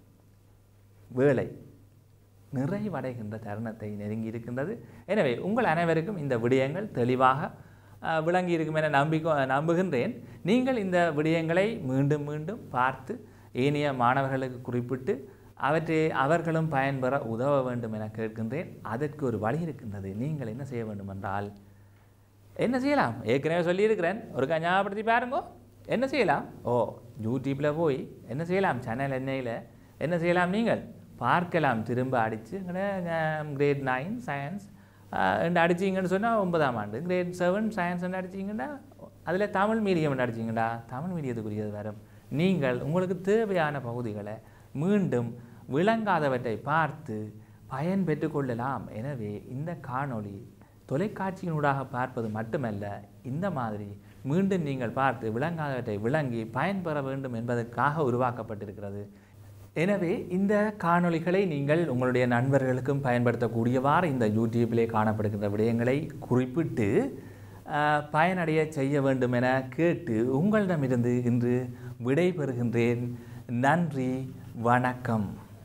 வேலை நிறைவடைகின்ற தருணத்தை நெருங்கி இருக்கின்றது. எனவே உங்கள் அனைவருக்கும் இந்த விடயங்கள் தெளிவாக விளங்கி இருக்கும் என நம்புகின்றேன். நீங்கள் இந்த விடயங்களை மீண்டும் மீண்டும் பார்த்து ஏனைய மாணவர்களுக்கு குறிப்பிட்டு அவர்களும் பயன்பெற உதவ வேண்டும் என கேட்கின்றேன். அதற்கு ஒரு வழி இருக்கின்றது. நீங்கள் என்ன செய்ய வேண்டும் என்றால் என்ன செய்யலாம்? ஏற்கனவே சொல்லியிருக்கிறேன், ஒரு ஞாபகப்படுத்தி பாருங்க. என்ன செய்யலாம்? யூடியூப்பில் போய் என்ன செய்யலாம், சேனல் எண்ணெயில் என்ன செய்யலாம், நீங்கள் பார்க்கலாம். திரும்ப அடித்து கிரேட் 9 சயின்ஸ் என்று அடிச்சிங்கன்னு சொன்னால் 9ஆம் ஆண்டு, கிரேட் 7 சயின்ஸ் அடிச்சிங்கன்னா அதில் தமிழ் மீடியம் அடிச்சிங்கடா, தமிழ் மீடியத்துக்குரியது வரும். நீங்கள் உங்களுக்கு தேவையான பகுதிகளை மீண்டும் விளங்காதவற்றை பார்த்து பயன் பெற்று கொள்ளலாம். எனவே இந்த காணொளி தொலைக்காட்சியினூடாக பார்ப்பது மட்டுமல்ல, இந்த மாதிரி மீண்டும் நீங்கள் பார்த்து விளங்காதவற்றை விளங்கி பயன்பெற வேண்டும் என்பதற்காக உருவாக்கப்பட்டிருக்கிறது. எனவே இந்த காணொளிகளை நீங்கள் உங்களுடைய நண்பர்களுக்கும் பயன்படுத்தக்கூடியவாறு இந்த யூடியூப்பிலே காணப்படுகின்ற விடயங்களை குறிப்பிட்டு பயனடைய செய்ய வேண்டும் என கேட்டு உங்களிடமிருந்து இன்று விடை பெறுகின்றேன். நன்றி, வணக்கம்.